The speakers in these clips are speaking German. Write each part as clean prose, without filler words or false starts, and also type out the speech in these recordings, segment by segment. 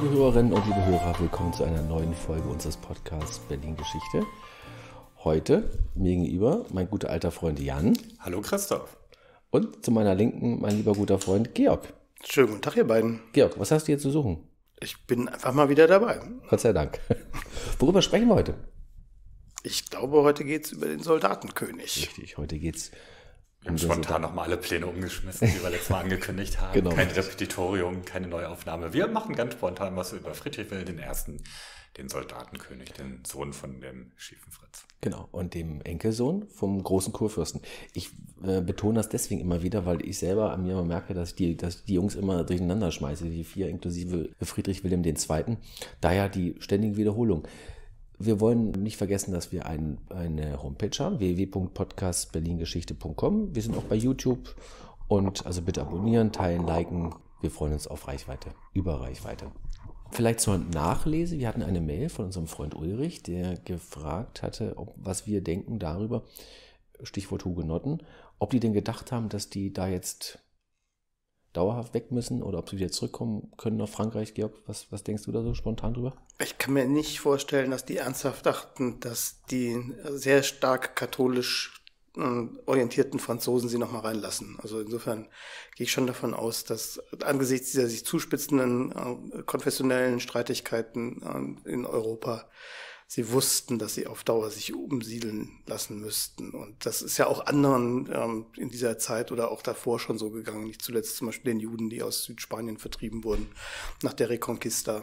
liebe Hörerinnen und liebe Hörer, willkommen zu einer neuen Folge unseres Podcasts Berlin Geschichte. Heute mir gegenüber mein guter alter Freund Jan. Hallo Christoph. Und zu meiner Linken mein lieber guter Freund Georg. Schönen guten Tag, ihr beiden. Georg, was hast du hier zu suchen? Ich bin einfach mal wieder dabei. Gott sei Dank. Worüber sprechen wir heute? Ich glaube, heute geht es über den Soldatenkönig. Richtig, heute geht es Wir haben spontan nochmal alle Pläne umgeschmissen, die wir letztes Mal angekündigt haben. Genau. Kein Repetitorium, keine Neuaufnahme. Wir machen ganz spontan was über Friedrich Wilhelm I., den Soldatenkönig, den Sohn von dem schiefen Fritz. Genau, und dem Enkelsohn vom großen Kurfürsten. Ich betone das deswegen immer wieder, weil ich selber an mir immer merke, dass ich die Jungs immer durcheinander schmeiße, die vier inklusive Friedrich Wilhelm II. Daher die ständige Wiederholung. Wir wollen nicht vergessen, dass wir eine Homepage haben, www.podcastberlingeschichte.com. Wir sind auch bei YouTube und also bitte abonnieren, teilen, liken. Wir freuen uns auf Reichweite, über Reichweite. Vielleicht zur Nachlese. Wir hatten eine Mail von unserem Freund Ulrich, der gefragt hatte, was wir denken darüber, Stichwort Hugenotten, ob die denn gedacht haben, dass die da jetzt dauerhaft weg müssen oder ob sie wieder zurückkommen können nach Frankreich. Georg, was denkst du da so spontan drüber? Ich kann mir nicht vorstellen, dass die ernsthaft dachten, dass die sehr stark katholisch orientierten Franzosen sie nochmal reinlassen. Also insofern gehe ich schon davon aus, dass angesichts dieser sich zuspitzenden konfessionellen Streitigkeiten in Europa sie wussten, dass sie auf Dauer sich umsiedeln lassen müssten. Und das ist ja auch anderen in dieser Zeit oder auch davor schon so gegangen. Nicht zuletzt zum Beispiel den Juden, die aus Südspanien vertrieben wurden nach der Reconquista.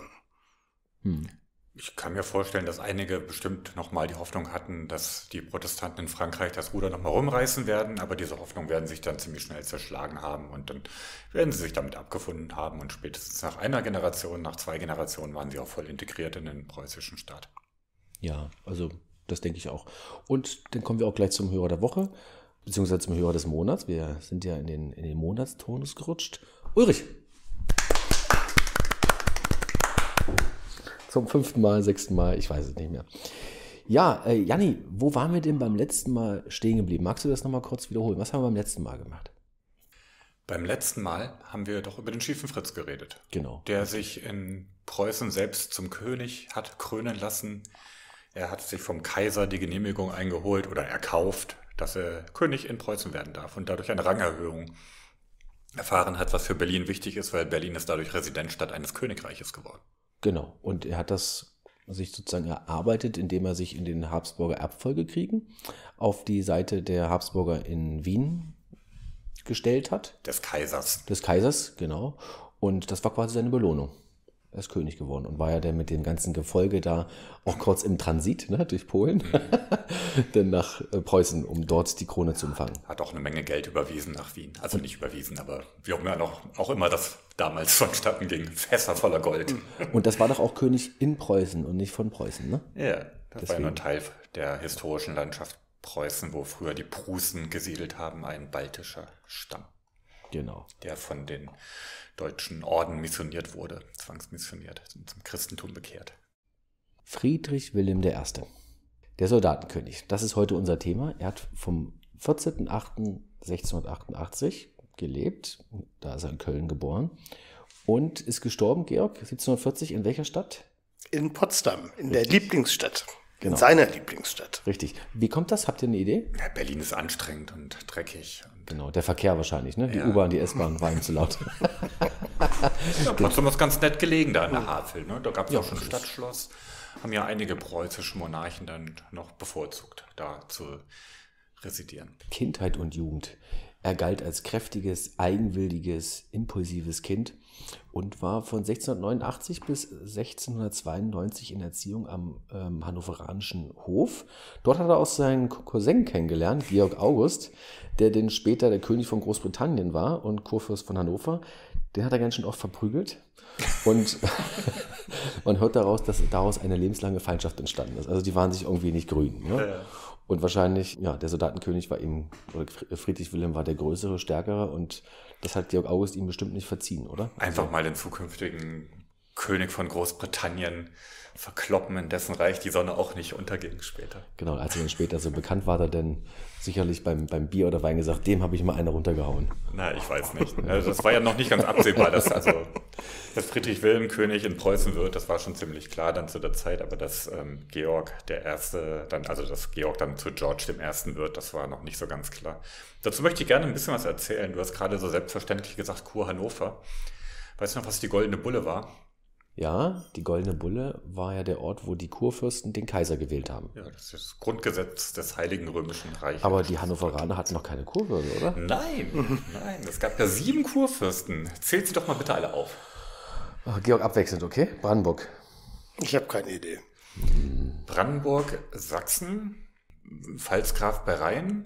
Ich kann mir vorstellen, dass einige bestimmt nochmal die Hoffnung hatten, dass die Protestanten in Frankreich das Ruder nochmal rumreißen werden, aber diese Hoffnung werden sich dann ziemlich schnell zerschlagen haben und dann werden sie sich damit abgefunden haben und spätestens nach einer Generation, nach 2 Generationen waren sie auch voll integriert in den preußischen Staat. Ja, also das denke ich auch. Und dann kommen wir auch gleich zum Hörer der Woche, beziehungsweise zum Hörer des Monats. Wir sind ja in den Monatstonus gerutscht. Ulrich! Zum 5. Mal, 6. Mal, ich weiß es nicht mehr. Ja, Janni, wo waren wir denn beim letzten Mal stehen geblieben? Magst du das nochmal kurz wiederholen? Was haben wir beim letzten Mal gemacht? Beim letzten Mal haben wir doch über den schiefen Fritz geredet. Genau. Der sich in Preußen selbst zum König hat krönen lassen. Er hat sich vom Kaiser die Genehmigung eingeholt oder erkauft, dass er König in Preußen werden darf und dadurch eine Rangerhöhung erfahren hat, was für Berlin wichtig ist, weil Berlin ist dadurch Residenzstadt eines Königreiches geworden. Genau, und er hat das sich sozusagen erarbeitet, indem er sich in den Habsburger Erbfolgekriegen auf die Seite der Habsburger in Wien gestellt hat. Des Kaisers. Des Kaisers, genau. Und das war quasi seine Belohnung. Er ist König geworden und war ja dann mit dem ganzen Gefolge da auch kurz im Transit, ne, durch Polen, dann nach Preußen, um dort die Krone zu empfangen. Hat auch eine Menge Geld überwiesen nach Wien. Also nicht überwiesen, aber wie auch immer das damals vonstatten ging. Fässer voller Gold. Und das war doch auch König in Preußen und nicht von Preußen, ne? Ja, das war ja nur ein Teil der historischen Landschaft Preußen, wo früher die Prußen gesiedelt haben, ein baltischer Stamm. Genau. Der von den deutschen Orden missioniert wurde, zwangsmissioniert, zum Christentum bekehrt. Friedrich Wilhelm I., der Soldatenkönig. Das ist heute unser Thema. Er hat vom 14.08.1688 gelebt, da ist er in Köln geboren, und ist gestorben, Georg, 1740, in welcher Stadt? In Potsdam, in der Lieblingsstadt. Genau. In seiner Lieblingsstadt. Richtig. Wie kommt das? Habt ihr eine Idee? Ja, Berlin ist anstrengend und dreckig. Genau, der Verkehr wahrscheinlich, ne? Die Ja. U-Bahn, die S-Bahn war ihm zu laut. Ja, Potsdam ist ganz nett gelegen da in der Havel. Ne? Da gab es Ja, auch schon ein das ist- Stadtschloss. Haben ja einige preußische Monarchen dann noch bevorzugt, da zu residieren. Kindheit und Jugend. Er galt als kräftiges, eigenwilliges, impulsives Kind und war von 1689 bis 1692 in Erziehung am hannoveranischen Hof. Dort hat er auch seinen Cousin kennengelernt, Georg August, der dann später der König von Großbritannien war und Kurfürst von Hannover. Den hat er ganz schön oft verprügelt. Und man hört daraus, dass daraus eine lebenslange Feindschaft entstanden ist. Also die waren sich irgendwie nicht grün. Ne? Ja. Und wahrscheinlich, ja, der Soldatenkönig war eben, oder Friedrich Wilhelm war der größere, stärkere und das hat Georg August ihm bestimmt nicht verziehen, oder? Einfach mal den zukünftigen König von Großbritannien verkloppen, in dessen Reich die Sonne auch nicht unterging später. Genau, als er dann später so bekannt war, hat er dann sicherlich beim Bier oder Wein gesagt, dem habe ich mal eine runtergehauen. Na, ich weiß nicht. Also das war ja noch nicht ganz absehbar, dass Friedrich Wilhelm König in Preußen wird. Das war schon ziemlich klar dann zu der Zeit, aber dass Georg der Erste dass Georg dann zu George dem Ersten wird, das war noch nicht so ganz klar. Dazu möchte ich gerne ein bisschen was erzählen. Du hast gerade so selbstverständlich gesagt, Kur Hannover. Weißt du noch, was die Goldene Bulle war? Ja, die Goldene Bulle war ja der Ort, wo die Kurfürsten den Kaiser gewählt haben. Ja, das ist das Grundgesetz des Heiligen Römischen Reiches. Aber die Hannoveraner hatten noch keine Kurwürde, oder? Nein, es gab ja 7 Kurfürsten. Zählt sie doch mal bitte alle auf. Georg abwechselnd, okay? Brandenburg. Ich habe keine Idee. Brandenburg, Sachsen, Pfalzgraf bei Rhein,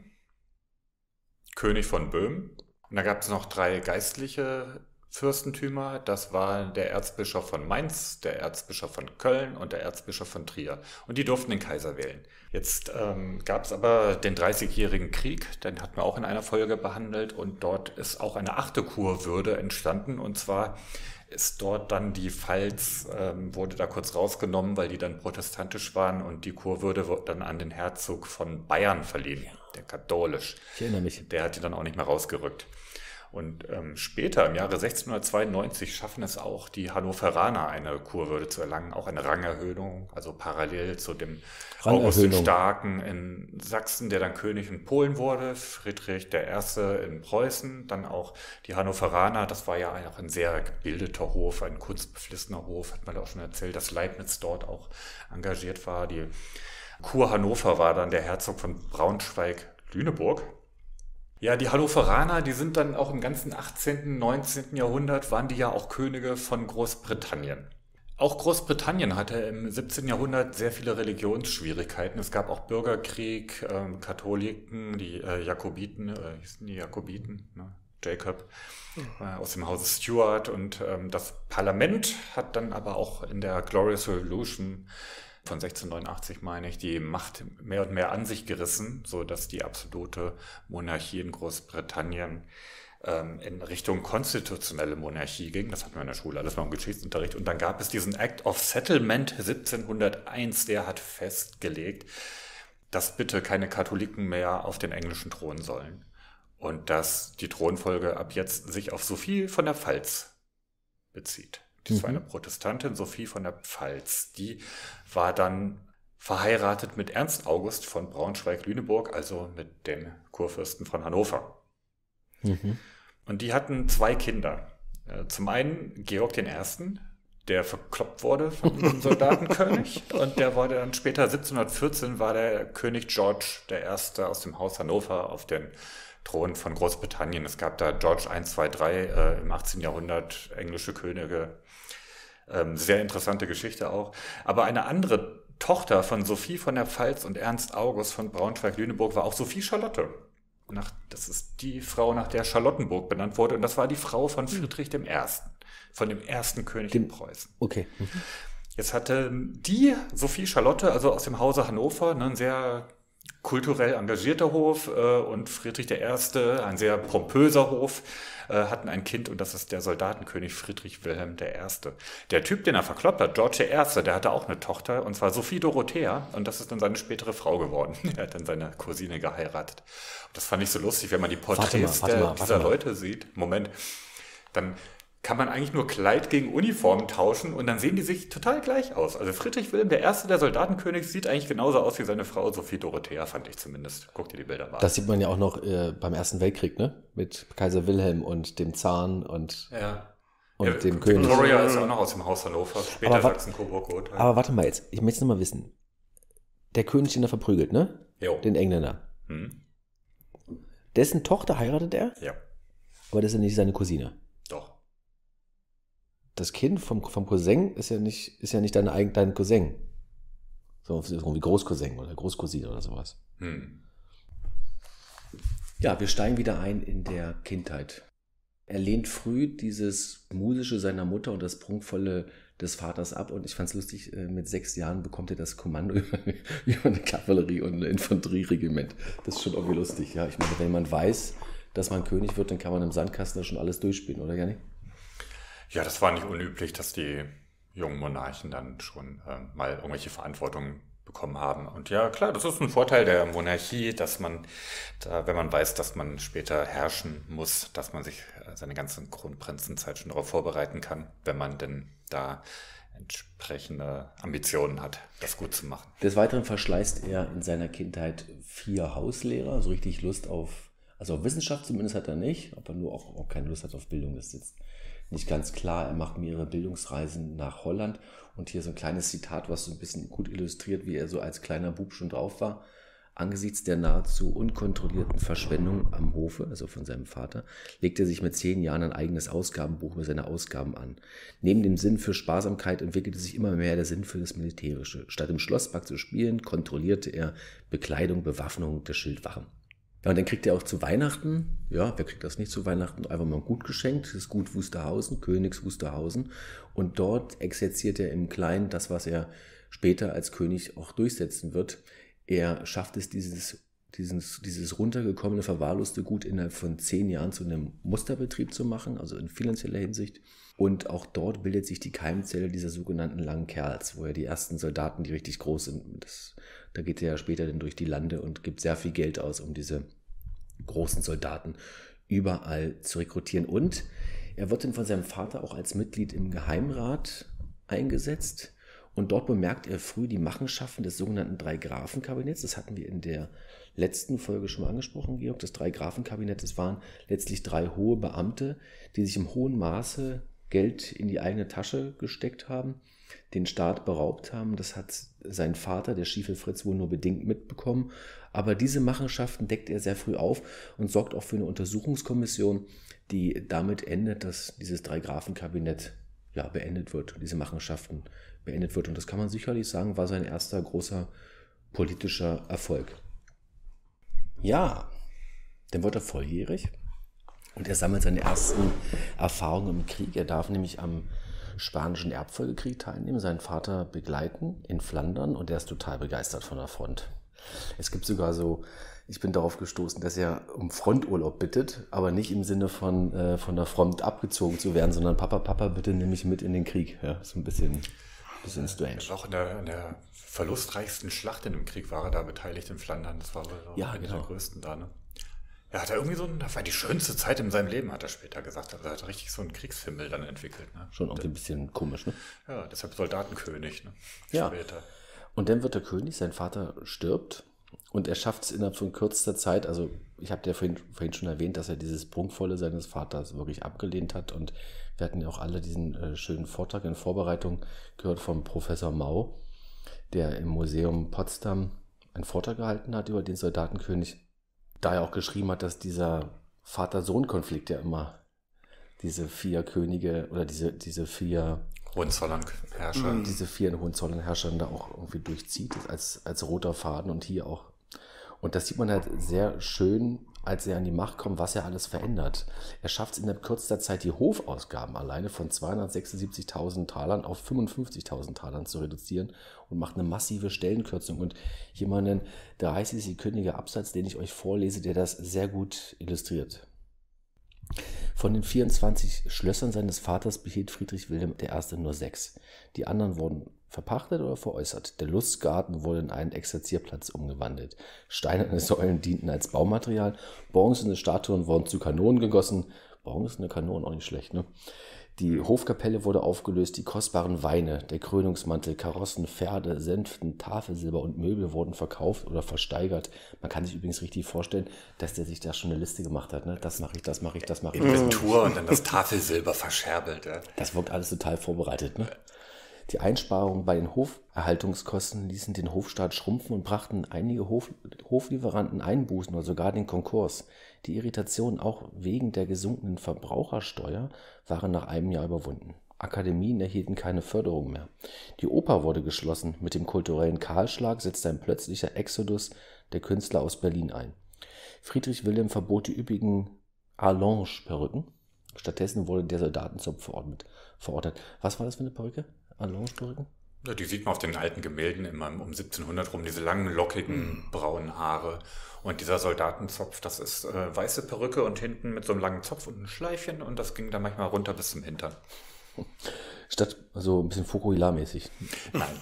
König von Böhmen. Und da gab es noch 3 geistliche Fürstentümer. Das war der Erzbischof von Mainz, der Erzbischof von Köln und der Erzbischof von Trier. Und die durften den Kaiser wählen. Jetzt gab es aber den 30-jährigen Krieg, den hatten wir auch in einer Folge behandelt. Und dort ist auch eine 8. Kurwürde entstanden. Und zwar ist dort dann die Pfalz, wurde da kurz rausgenommen, weil die dann protestantisch waren. Und die Kurwürde wurde dann an den Herzog von Bayern verliehen, der katholisch. Ich erinnere mich. Der hat die dann auch nicht mehr rausgerückt. Und später, im Jahre 1692, schaffen es auch die Hannoveraner, eine Kurwürde zu erlangen, auch eine Rangerhöhung, also parallel zu dem August den Starken in Sachsen, der dann König in Polen wurde, Friedrich I. in Preußen, dann auch die Hannoveraner, das war ja auch ein sehr gebildeter Hof, ein kunstbeflissener Hof, hat man auch schon erzählt, dass Leibniz dort auch engagiert war. Die Kur Hannover war dann der Herzog von Braunschweig-Lüneburg. Ja, die Hannoveraner, die sind dann auch im ganzen 18., 19. Jahrhundert, waren die ja auch Könige von Großbritannien. Auch Großbritannien hatte im 17. Jahrhundert sehr viele Religionsschwierigkeiten. Es gab auch Bürgerkrieg, Katholiken, die Jakobiten, hießen die Jakobiten, ne? Jacob, aus dem Hause Stuart. Und das Parlament hat dann aber auch in der Glorious Revolution von 1689, meine ich, die Macht mehr und mehr an sich gerissen, so dass die absolute Monarchie in Großbritannien in Richtung konstitutionelle Monarchie ging. Das hatten wir in der Schule alles mal im Geschichtsunterricht. Und dann gab es diesen Act of Settlement 1701, der hat festgelegt, dass bitte keine Katholiken mehr auf den englischen Thron sollen. Und dass die Thronfolge ab jetzt sich auf Sophie von der Pfalz bezieht. Das war eine Protestantin, Sophie von der Pfalz. Die war dann verheiratet mit Ernst August von Braunschweig-Lüneburg, also mit dem Kurfürsten von Hannover. Und die hatten 2 Kinder. Zum einen Georg I., der verkloppt wurde von einem Soldatenkönig. Und der wurde dann später, 1714, war der König George I. aus dem Haus Hannover auf den Thron von Großbritannien. Es gab da George 1, 2, 3 im 18. Jahrhundert, englische Könige. Sehr interessante Geschichte auch. Aber eine andere Tochter von Sophie von der Pfalz und Ernst August von Braunschweig-Lüneburg war auch Sophie Charlotte. Das ist die Frau, nach der Charlottenburg benannt wurde. Und das war die Frau von Friedrich I., von dem ersten König in Preußen. Okay. Jetzt hatte die Sophie Charlotte, also aus dem Hause Hannover, ein sehr kulturell engagierter Hof, und Friedrich I., ein sehr pompöser Hof, hatten ein Kind, und das ist der Soldatenkönig Friedrich Wilhelm I. Der Typ, den er verkloppt hat, George I., der hatte auch eine Tochter, und zwar Sophie Dorothea, und das ist dann seine spätere Frau geworden. Er hat dann seine Cousine geheiratet. Und das fand ich so lustig, wenn man die Porträts dieser Leute sieht. Moment, dann kann man eigentlich nur Kleid gegen Uniform tauschen und dann sehen die sich total gleich aus. Also Friedrich Wilhelm I., der Soldatenkönig, sieht eigentlich genauso aus wie seine Frau Sophie Dorothea, fand ich zumindest. Guck dir die Bilder mal an. Das sieht man ja auch noch beim Ersten Weltkrieg, ne? Mit Kaiser Wilhelm und dem Zahn und dem König. Victoria ist auch noch aus dem Haus Hannover, später Sachsen-Coburg-Gotha. Aber warte mal jetzt, ich möchte noch mal wissen. Der König, den er verprügelt, ne? Jo. Den Engländer. Dessen Tochter heiratet er? Ja. Aber das ist ja nicht seine Cousine. Doch. Das Kind vom Cousin ist ja nicht dein Cousin. So wie Großcousin oder Großcousine oder sowas. Ja, wir steigen wieder ein in der Kindheit. Er lehnt früh dieses Musische seiner Mutter und das Prunkvolle des Vaters ab. Und ich fand es lustig, mit 6 Jahren bekommt er das Kommando über eine Kavallerie und ein Infanterieregiment. Das ist schon irgendwie lustig. Ja, ich meine, wenn man weiß, dass man König wird, dann kann man im Sandkasten da schon alles durchspielen, oder Janni? Ja, das war nicht unüblich, dass die jungen Monarchen dann schon mal irgendwelche Verantwortung bekommen haben. Und ja, klar, das ist ein Vorteil der Monarchie, dass man, wenn man weiß, dass man später herrschen muss, dass man sich seine ganze Kronprinzenzeit schon darauf vorbereiten kann, wenn man denn da entsprechende Ambitionen hat, das gut zu machen. Des Weiteren verschleißt er in seiner Kindheit 4 Hauslehrer, so richtig Lust auf, also auf Wissenschaft zumindest hat er nicht, ob er nur auch keine Lust hat auf Bildung, ist jetzt nicht ganz klar. Er macht mehrere Bildungsreisen nach Holland und hier so ein kleines Zitat, was so ein bisschen gut illustriert, wie er so als kleiner Bub schon drauf war. Angesichts der nahezu unkontrollierten Verschwendung am Hofe, also von seinem Vater, legte er sich mit 10 Jahren ein eigenes Ausgabenbuch mit seinen Ausgaben an. Neben dem Sinn für Sparsamkeit entwickelte sich immer mehr der Sinn für das Militärische. Statt im Schlosspark zu spielen, kontrollierte er Bekleidung, Bewaffnung der Schildwachen. Ja, und dann kriegt er auch zu Weihnachten, ja, wer kriegt das nicht zu Weihnachten, einfach mal ein Gut geschenkt, das Gut Wusterhausen, Königs Wusterhausen. Und dort exerziert er im Kleinen das, was er später als König auch durchsetzen wird. Er schafft es, dieses runtergekommene, verwahrloste Gut innerhalb von 10 Jahren zu einem Musterbetrieb zu machen, also in finanzieller Hinsicht. Und auch dort bildet sich die Keimzelle dieser sogenannten langen Kerls, wo er die ersten Soldaten, die richtig groß sind, da geht er ja später dann durch die Lande und gibt sehr viel Geld aus, um diese großen Soldaten überall zu rekrutieren. Und er wird dann von seinem Vater auch als Mitglied im Geheimrat eingesetzt. Und dort bemerkt er früh die Machenschaften des sogenannten Drei-Grafen-Kabinetts. Das hatten wir in der letzten Folge schon mal angesprochen, Georg. Das Drei-Grafen-Kabinett, das waren letztlich 3 hohe Beamte, die sich im hohen Maße Geld in die eigene Tasche gesteckt haben, den Staat beraubt haben. Das hat sein Vater, der Stiefel Fritz, wohl nur bedingt mitbekommen. Aber diese Machenschaften deckt er sehr früh auf und sorgt auch für eine Untersuchungskommission, die damit endet, dass dieses Drei-Grafen-Kabinett beendet wird, diese Machenschaften beendet wird. Und das kann man sicherlich sagen, war sein erster großer politischer Erfolg. Ja, dann wird er volljährig und er sammelt seine ersten Erfahrungen im Krieg. Er darf nämlich am Spanischen Erbfolgekrieg teilnehmen, seinen Vater begleiten in Flandern und er ist total begeistert von der Front. Es gibt sogar so, ich bin darauf gestoßen, dass er um Fronturlaub bittet, aber nicht im Sinne von der Front abgezogen zu werden, sondern Papa, bitte nimm mich mit in den Krieg. Ja, so ein bisschen strange. Auch in der verlustreichsten Schlacht in dem Krieg war er da beteiligt in Flandern. Das war eine der größten da, ne? Ja, hat er irgendwie das war die schönste Zeit in seinem Leben, hat er später gesagt. Also er hat richtig so einen Kriegsfimmel dann entwickelt. Ne? Schon auch ein bisschen komisch, ne? Ja, deshalb Soldatenkönig, ne? Ja. Später. Und dann wird er König, sein Vater stirbt und er schafft es innerhalb von kürzester Zeit, also ich habe ja vorhin schon erwähnt, dass er dieses Prunkvolle seines Vaters wirklich abgelehnt hat und wir hatten ja auch alle diesen schönen Vortrag in Vorbereitung gehört vom Professor Mau, der im Museum Potsdam einen Vortrag gehalten hat über den Soldatenkönig, da er auch geschrieben hat, dass dieser Vater-Sohn-Konflikt ja immer diese 4 Könige oder diese 4 Hohenzollern-Herrscher. Diese 4 Hohenzollern-Herrscher da auch irgendwie durchzieht, als roter Faden und hier auch. Und das sieht man halt sehr schön, als er an die Macht kommt, was er alles verändert. Er schafft es innerhalb kürzester Zeit, die Hofausgaben alleine von 276.000 Talern auf 55.000 Talern zu reduzieren und macht eine massive Stellenkürzung. Und hier mal einen 30-sekündiger Absatz, den ich euch vorlese, der das sehr gut illustriert. Von den 24 Schlössern seines Vaters behielt Friedrich Wilhelm I. nur 6. Die anderen wurden verpachtet oder veräußert. Der Lustgarten wurde in einen Exerzierplatz umgewandelt. Steinerne Säulen dienten als Baumaterial. Bronzene Statuen wurden zu Kanonen gegossen. Bronzene Kanonen, auch nicht schlecht, ne? Die Hofkapelle wurde aufgelöst, die kostbaren Weine, der Krönungsmantel, Karossen, Pferde, Sänften, Tafelsilber und Möbel wurden verkauft oder versteigert. Man kann sich übrigens richtig vorstellen, dass der sich da schon eine Liste gemacht hat. Ne? Das mache ich, das mache ich, das mache ich. Inventur und dann das Tafelsilber verscherbelt. Ja. Das wirkt alles total vorbereitet. Ne? Die Einsparungen bei den Hoferhaltungskosten ließen den Hofstaat schrumpfen und brachten einige Hoflieferanten Einbußen oder sogar den Konkurs. Die Irritationen auch wegen der gesunkenen Verbrauchersteuer waren nach einem Jahr überwunden. Akademien erhielten keine Förderung mehr. Die Oper wurde geschlossen. Mit dem kulturellen Kahlschlag setzte ein plötzlicher Exodus der Künstler aus Berlin ein. Friedrich Wilhelm verbot die üppigen Allonge-Perücken. Stattdessen wurde der Soldatenzopf verordnet. Was war das für eine Perücke? Allonge-Perücken? Ja, die sieht man auf den alten Gemälden immer um 1700 rum, diese langen, lockigen, braunen Haare. Und dieser Soldatenzopf, das ist weiße Perücke und hinten mit so einem langen Zopf und ein Schleifchen und das ging dann manchmal runter bis zum Hintern. Statt so ein bisschen Fukuhila-mäßig. Nein.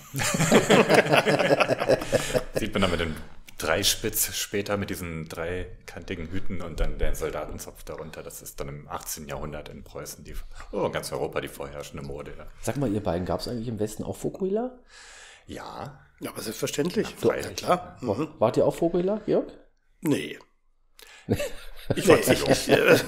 Sieht man dann mit dem Dreispitz später mit diesen dreikantigen Hüten und dann der Soldatenzopf darunter. Das ist dann im 18. Jahrhundert in Preußen, in ganz Europa die vorherrschende Mode. Ja. Sag mal, ihr beiden, gab es eigentlich im Westen auch Fukuhila? Ja. Ja, aber selbstverständlich. Ja, Ja, klar. Mhm. Wart ihr auch Fukuhila, Georg? Nee. Ich wollte es nicht.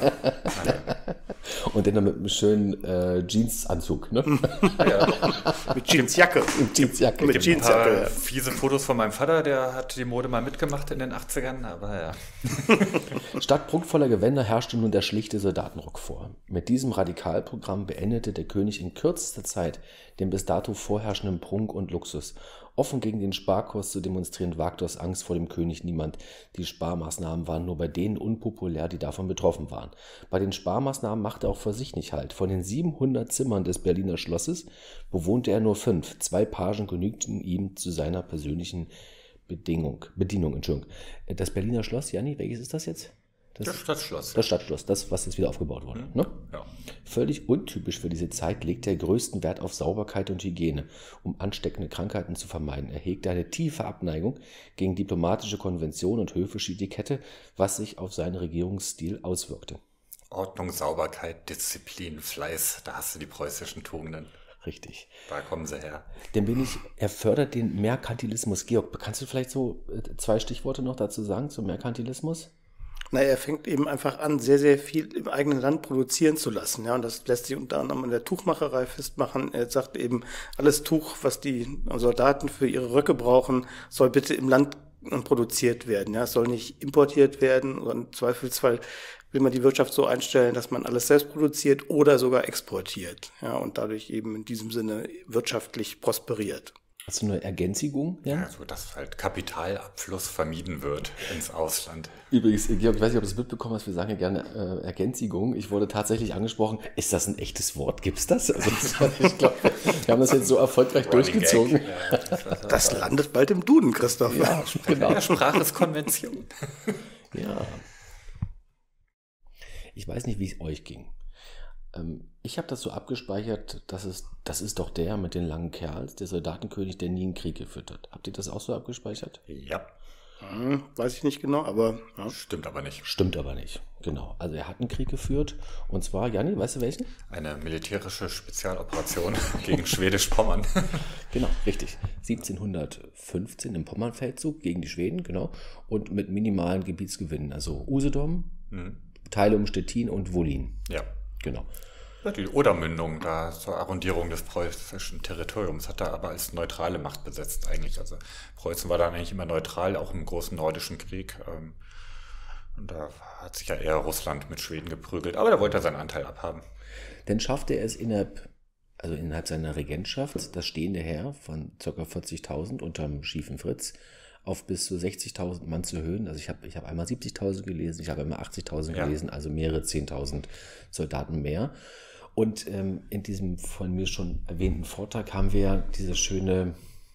Und dann mit einem schönen Jeansanzug, ne? Ja. Mit Jeansjacke. Jeansjacke. Mit Ein Jeansjacke. paar Ja. fiese Fotos von meinem Vater, der hat die Mode mal mitgemacht in den 80ern, aber ja. Statt prunkvoller Gewänder herrschte nun der schlichte Soldatenrock vor. Mit diesem Radikalprogramm beendete der König in kürzester Zeit den bis dato vorherrschenden Prunk und Luxus. Offen gegen den Sparkurs zu demonstrieren, wagte aus Angst vor dem König niemand. Die Sparmaßnahmen waren nur bei denen unpopulär, die davon betroffen waren. Bei den Sparmaßnahmen machte er auch vor sich nicht halt. Von den 700 Zimmern des Berliner Schlosses bewohnte er nur 5. 2 Pagen genügten ihm zu seiner persönlichen Bedienung. Das Berliner Schloss, Janni, welches ist das jetzt? Das Stadtschloss. Das Stadtschloss, das, was jetzt wieder aufgebaut wurde. Ne? Ja. Völlig untypisch für diese Zeit legte er größten Wert auf Sauberkeit und Hygiene, um ansteckende Krankheiten zu vermeiden. Er hegte eine tiefe Abneigung gegen diplomatische Konventionen und höfische Etikette, was sich auf seinen Regierungsstil auswirkte. Ordnung, Sauberkeit, Disziplin, Fleiß, da hast du die preußischen Tugenden. Richtig. Da kommen sie her. Er fördert den Merkantilismus. Georg, kannst du vielleicht so 2 Stichworte noch dazu sagen, zum Merkantilismus? Na, er fängt eben einfach an, sehr, sehr viel im eigenen Land produzieren zu lassen. Ja, und das lässt sich unter anderem in der Tuchmacherei festmachen. Er sagt eben, alles Tuch, was die Soldaten für ihre Röcke brauchen, soll bitte im Land produziert werden. Ja, es soll nicht importiert werden. Und im Zweifelsfall will man die Wirtschaft so einstellen, dass man alles selbst produziert oder sogar exportiert. Ja, und dadurch eben in diesem Sinne wirtschaftlich prosperiert. Hast du eine Ergänzigung? Ja, also dass halt Kapitalabfluss vermieden wird ins Ausland. Übrigens, Georg, ich weiß nicht, ob du es mitbekommen hast, wir sagen ja gerne Ergänzigung. Ich wurde tatsächlich angesprochen, ist das ein echtes Wort? Gibt's das? Also, ich glaube, wir haben das jetzt so erfolgreich durchgezogen. Ja, Das landet bald im Duden, Christoph. Ja, genau. ja, Sprache ist Konvention. Ja. Ich weiß nicht, wie es euch ging. Ich habe das so abgespeichert, das ist doch der mit den langen Kerls, der Soldatenkönig, der nie einen Krieg geführt hat. Habt ihr das auch so abgespeichert? Ja. Weiß ich nicht genau, aber ja. Stimmt aber nicht. Stimmt aber nicht, genau. Also er hat einen Krieg geführt und zwar, Janni, weißt du welchen? Eine militärische Spezialoperation gegen Schwedisch-Pommern. Genau, richtig. 1715 im Pommernfeldzug gegen die Schweden, genau. Und mit minimalen Gebietsgewinnen, also Usedom, Teile um Stettin und Wollin. Ja. Genau. Die Odermündung da zur Arrondierung des preußischen Territoriums hat er aber als neutrale Macht besetzt eigentlich. Also Preußen war da eigentlich immer neutral, auch im großen nordischen Krieg. Und da hat sich ja eher Russland mit Schweden geprügelt. Aber da wollte er seinen Anteil abhaben. Dann schaffte er es innerhalb seiner Regentschaft, das stehende Heer von ca. 40.000 unterm schiefen Fritz auf bis zu 60.000 Mann zu erhöhen. Also ich hab einmal 70.000 gelesen, ich habe einmal 80.000 gelesen, also mehrere 10.000 Soldaten mehr. Und in diesem von mir schon erwähnten Vortrag haben wir diesen schönen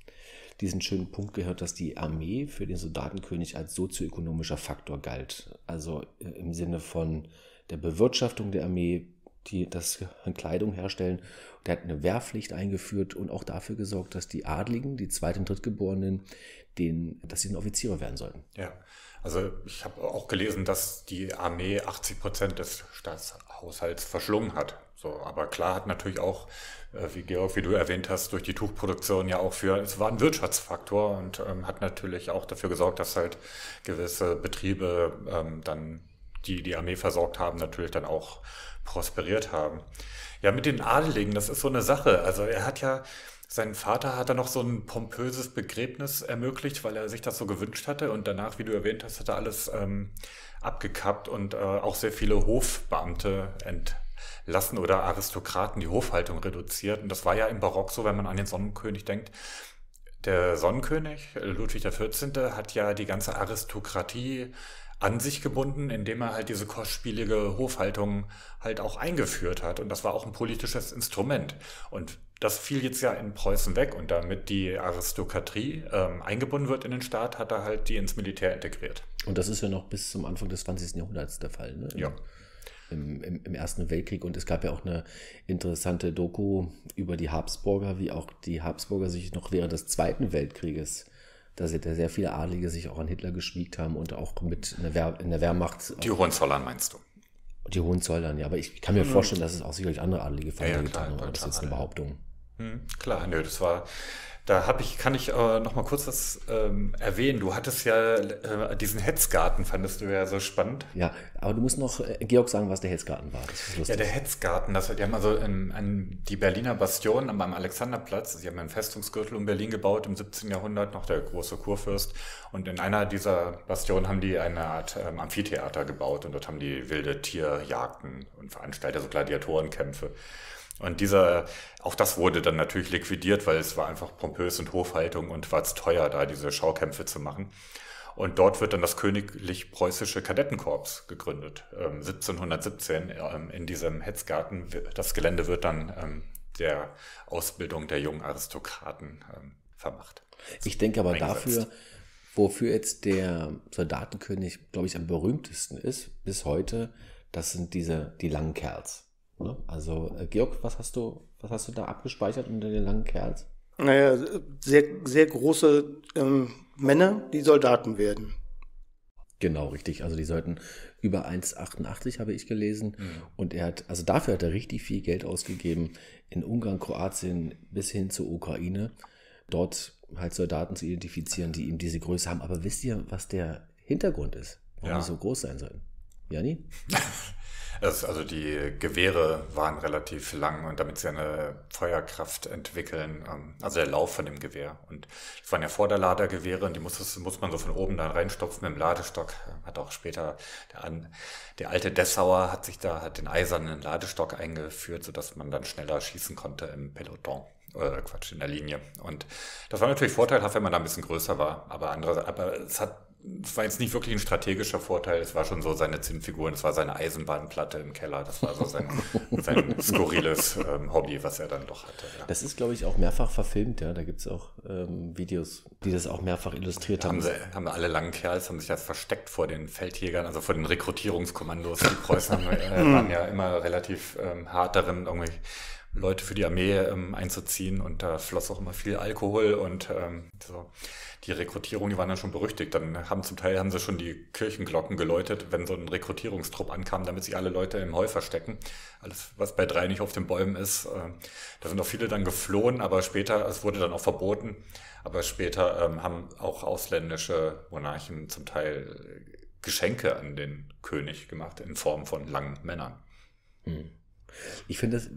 Punkt gehört, dass die Armee für den Soldatenkönig als sozioökonomischer Faktor galt. Also im Sinne von der Bewirtschaftung der Armee, die das Kleidung herstellen. Der hat eine Wehrpflicht eingeführt und auch dafür gesorgt, dass die Adligen, die Zweit- und Drittgeborenen, dass sie Offiziere werden sollten. Ja, also ich habe auch gelesen, dass die Armee 80% des Staatshaushalts verschlungen hat. So, aber klar hat natürlich auch, wie Georg, wie du erwähnt hast, durch die Tuchproduktion ja auch es war ein Wirtschaftsfaktor und hat natürlich auch dafür gesorgt, dass halt gewisse Betriebe dann, die Armee versorgt haben, natürlich dann auch prosperiert haben. Ja, mit den Adeligen, das ist so eine Sache. Also sein Vater hat da noch so ein pompöses Begräbnis ermöglicht, weil er sich das so gewünscht hatte. Und danach, wie du erwähnt hast, hat er alles abgekappt und auch sehr viele Hofbeamte entlassen oder Aristokraten, die Hofhaltung reduziert. Und das war ja im Barock so, wenn man an den Sonnenkönig denkt. Der Sonnenkönig, Ludwig XIV., hat ja die ganze Aristokratie an sich gebunden, indem er halt diese kostspielige Hofhaltung halt auch eingeführt hat. Und das war auch ein politisches Instrument. Und das fiel jetzt ja in Preußen weg. Und damit die Aristokratie eingebunden wird in den Staat, hat er halt die ins Militär integriert. Und das ist ja noch bis zum Anfang des 20. Jahrhunderts der Fall, ne? Ja. im Ersten Weltkrieg. Und es gab ja auch eine interessante Doku über die Habsburger, wie auch die Habsburger sich noch während des Zweiten Weltkrieges, da sehr viele Adlige sich auch an Hitler geschmiegt haben und auch mit in der Wehrmacht. Die Hohenzollern meinst du? Die Hohenzollern, ja. Aber ich kann mir vorstellen, dass es auch sicherlich andere Adlige von getan haben. Aber das ist jetzt eine Behauptung. Klar, nö, das war... kann ich noch mal kurz was erwähnen. Du hattest ja diesen Hetzgarten, fandest du ja so spannend. Ja, aber du musst noch, Georg, sagen, was der Hetzgarten war. Das ist lustig. Ja, der Hetzgarten, die haben also die Berliner Bastion am Alexanderplatz, sie haben einen Festungsgürtel um Berlin gebaut im 17. Jahrhundert, noch der große Kurfürst. Und in einer dieser Bastionen haben die eine Art Amphitheater gebaut und dort haben die wilde Tierjagden und veranstaltet, also Gladiatorenkämpfe. Und auch das wurde dann natürlich liquidiert, weil es war einfach pompös und Hofhaltung und war zu teuer, da diese Schaukämpfe zu machen. Und dort wird dann das Königlich-Preußische Kadettenkorps gegründet, 1717 in diesem Hetzgarten. Das Gelände wird dann der Ausbildung der jungen Aristokraten vermacht. Ich denke aber dafür, wofür jetzt der Soldatenkönig, glaube ich, am berühmtesten ist bis heute, das sind die langen Kerls. Also, Georg, was hast du da abgespeichert unter den langen Kerls? Naja, sehr, sehr große Männer, die Soldaten werden. Genau, richtig. Also die sollten über 1,88 habe ich gelesen. Und dafür hat er richtig viel Geld ausgegeben, in Ungarn, Kroatien bis hin zur Ukraine, dort halt Soldaten zu identifizieren, die eben diese Größe haben. Aber wisst ihr, was der Hintergrund ist? Warum die so groß sein sollen? Jani? Also die Gewehre waren relativ lang und damit sie eine Feuerkraft entwickeln, also der Lauf von dem Gewehr. Und das waren ja Vorderladergewehre und die muss man so von oben da reinstopfen mit dem Ladestock. Hat auch später der alte Dessauer hat den eisernen Ladestock eingeführt, sodass man dann schneller schießen konnte im Peloton. In der Linie. Und das war natürlich vorteilhaft, wenn man da ein bisschen größer war. Aber es war jetzt nicht wirklich ein strategischer Vorteil. Es war schon so seine Zinnfiguren, es war seine Eisenbahnplatte im Keller. Das war so sein skurriles Hobby, was er dann doch hatte. Ja. Das ist, glaube ich, auch mehrfach verfilmt. Ja, da gibt es auch Videos, die das auch mehrfach illustriert haben. Haben alle langen Kerls, haben sich das versteckt vor den Feldjägern, also vor den Rekrutierungskommandos. Die Preußen waren ja immer relativ hart darin, irgendwie Leute für die Armee einzuziehen und da floss auch immer viel Alkohol und so. Die Rekrutierung, die waren dann schon berüchtigt. Dann haben sie schon die Kirchenglocken geläutet, wenn so ein Rekrutierungstrupp ankam, damit sich alle Leute im Heu verstecken. Alles, was bei 3 nicht auf den Bäumen ist. Da sind auch viele dann geflohen, aber später, es wurde dann auch verboten, aber später haben auch ausländische Monarchen zum Teil Geschenke an den König gemacht in Form von langen Männern. Ich finde das,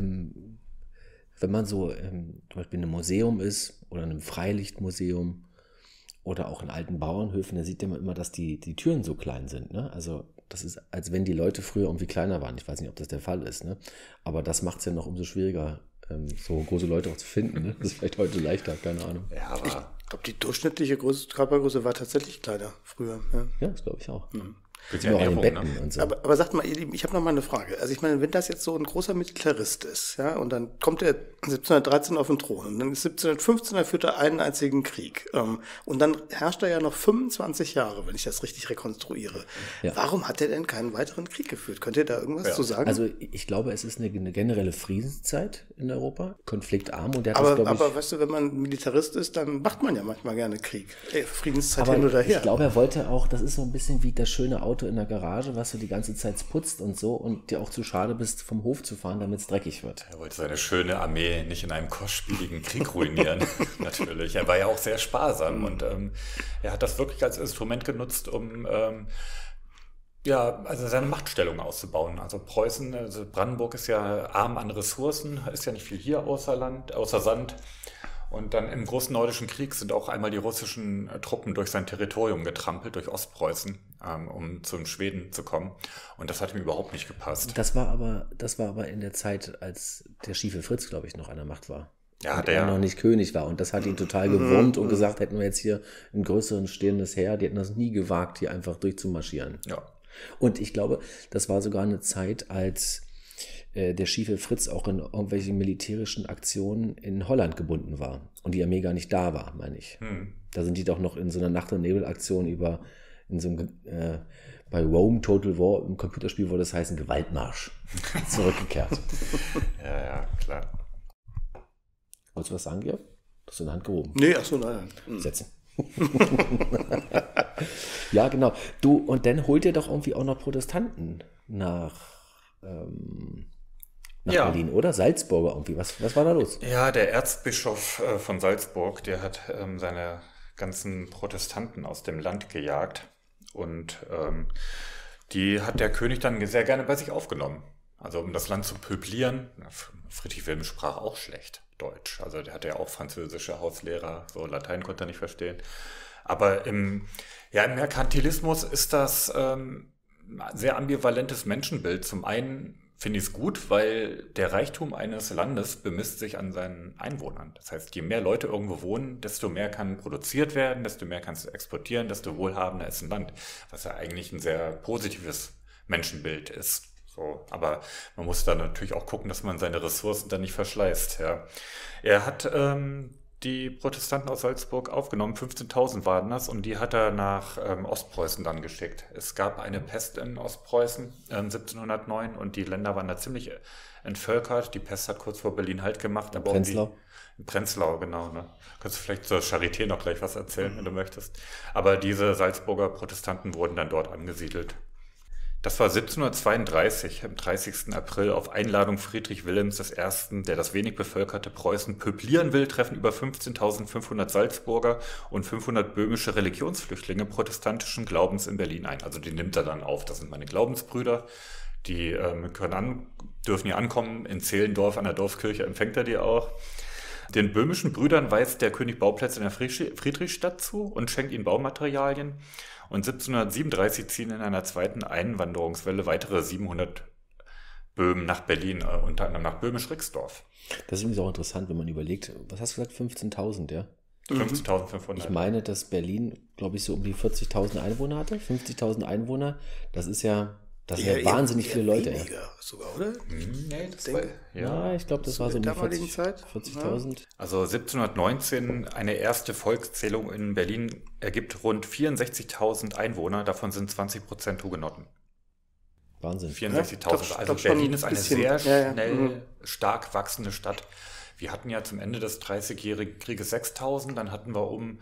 wenn man so zum Beispiel in einem Museum ist oder in einem Freilichtmuseum oder auch in alten Bauernhöfen, da sieht man immer, dass die Türen so klein sind. Ne? Also das ist, als wenn die Leute früher irgendwie kleiner waren. Ich weiß nicht, ob das der Fall ist. Ne? Aber das macht es ja noch umso schwieriger, so große Leute auch zu finden. Ne? Das ist vielleicht heute leichter, keine Ahnung. Ja, aber Ich glaube, die durchschnittliche Körpergröße war tatsächlich kleiner früher. Ja, das glaube ich auch. ja Auch an den Betten ne? und so. Aber sagt mal, ihr Lieben, ich habe noch mal eine Frage. Also ich meine, wenn das jetzt so ein großer Militarist ist, ja, und dann kommt er 1713 auf den Thron und dann ist 1715, er führt er einen einzigen Krieg. Und dann herrscht er ja noch 25 Jahre, wenn ich das richtig rekonstruiere. Ja. Warum hat er denn keinen weiteren Krieg geführt? Könnt ihr da irgendwas zu sagen? Also ich glaube, es ist eine generelle Friedenszeit in Europa, konfliktarm. Und der hat aber, das, glaube ich, aber weißt du, wenn man Militarist ist, dann macht man ja manchmal gerne Krieg. Friedenszeit aber hin oder her. ich glaube, er wollte auch, das ist so ein bisschen wie das schöne Auto in der Garage, was du die ganze Zeit putzt und so und dir auch zu schade bist, vom Hof zu fahren, damit es dreckig wird. Er wollte seine schöne Armee nicht in einem kostspieligen Krieg ruinieren, natürlich. Er war ja auch sehr sparsam und er hat das wirklich als Instrument genutzt, um also seine Machtstellung auszubauen. Also Preußen, also Brandenburg ist ja arm an Ressourcen, ist ja nicht viel hier außer Sand. Und dann im Großen Nordischen Krieg sind auch einmal die russischen Truppen durch sein Territorium getrampelt, durch Ostpreußen, um zum Schweden zu kommen. Und das hat ihm überhaupt nicht gepasst. Das war aber in der Zeit, als der schiefe Fritz, glaube ich, noch an der Macht war. Ja, und er noch nicht König war. Und das hat ihn total gewurmt und gesagt, hätten wir jetzt hier ein größeres stehendes Heer, die hätten das nie gewagt, hier einfach durchzumarschieren. Ja. Und ich glaube, das war sogar eine Zeit, als der schiefe Fritz auch in irgendwelchen militärischen Aktionen in Holland gebunden war und die Armee gar nicht da war, meine ich. Da sind die doch noch in so einer Nacht- und Nebelaktion über in so einem, bei Rome Total War im Computerspiel würde das heißen Gewaltmarsch. Zurückgekehrt. Ja, klar. Wolltest du was sagen, Georg? Du hast deine Hand gehoben. Nee, achso, nein. Setzen. Ja, genau. Du, und dann holt ihr doch irgendwie auch noch Protestanten nach Berlin, oder? Salzburger irgendwie. Was war da los? Ja, der Erzbischof von Salzburg, der hat seine ganzen Protestanten aus dem Land gejagt und die hat der König dann sehr gerne bei sich aufgenommen. Also um das Land zu peuplieren. Friedrich Wilhelm sprach auch schlecht Deutsch. Also der hatte ja auch französische Hauslehrer, so Latein konnte er nicht verstehen. Aber im Merkantilismus ist das ein sehr ambivalentes Menschenbild. Zum einen finde ich es gut, weil der Reichtum eines Landes bemisst sich an seinen Einwohnern. Das heißt, je mehr Leute irgendwo wohnen, desto mehr kann produziert werden, desto mehr kannst du exportieren, desto wohlhabender ist ein Land. Was ja eigentlich ein sehr positives Menschenbild ist. So, aber man muss da natürlich auch gucken, dass man seine Ressourcen dann nicht verschleißt. Ja. Er hat die Protestanten aus Salzburg aufgenommen, 15.000 waren das, und die hat er nach Ostpreußen dann geschickt. Es gab eine Pest in Ostpreußen 1709 und die Länder waren da ziemlich entvölkert. Die Pest hat kurz vor Berlin Halt gemacht. Aber Prenzlau? In Prenzlau, genau. Ne? Kannst du vielleicht zur Charité noch gleich was erzählen, wenn du möchtest. Aber diese Salzburger Protestanten wurden dann dort angesiedelt. Das war 1732, am 30. April, auf Einladung Friedrich Wilhelms I., der das wenig bevölkerte Preußen peuplieren will, treffen über 15.500 Salzburger und 500 böhmische Religionsflüchtlinge protestantischen Glaubens in Berlin ein. Also die nimmt er dann auf. Das sind meine Glaubensbrüder. Die dürfen hier ankommen. In Zehlendorf an der Dorfkirche empfängt er die auch. Den böhmischen Brüdern weist der König Bauplätze in der Friedrichstadt zu und schenkt ihnen Baumaterialien. Und 1737 ziehen in einer zweiten Einwanderungswelle weitere 700 Böhmen nach Berlin, unter anderem nach Böhmisch-Rixdorf. Das ist übrigens auch interessant, wenn man überlegt, was hast du gesagt, 15.000, ja? 15.500. Ich meine, dass Berlin, glaube ich, so um die 40.000 Einwohner hatte, 50.000 Einwohner. Das ist ja wahnsinnig viele Leute. Weniger sogar, oder? Nee, das denke, Ja, ich glaube, das war so um die damaligen Zeit. 40.000. Also 1719, eine erste Volkszählung in Berlin ergibt rund 64.000 Einwohner, davon sind 20% Hugenotten. Wahnsinn. 64.000. Ja, also Berlin ist eine sehr schnell, stark wachsende Stadt. Wir hatten ja zum Ende des 30-jährigen Krieges 6.000, dann hatten wir um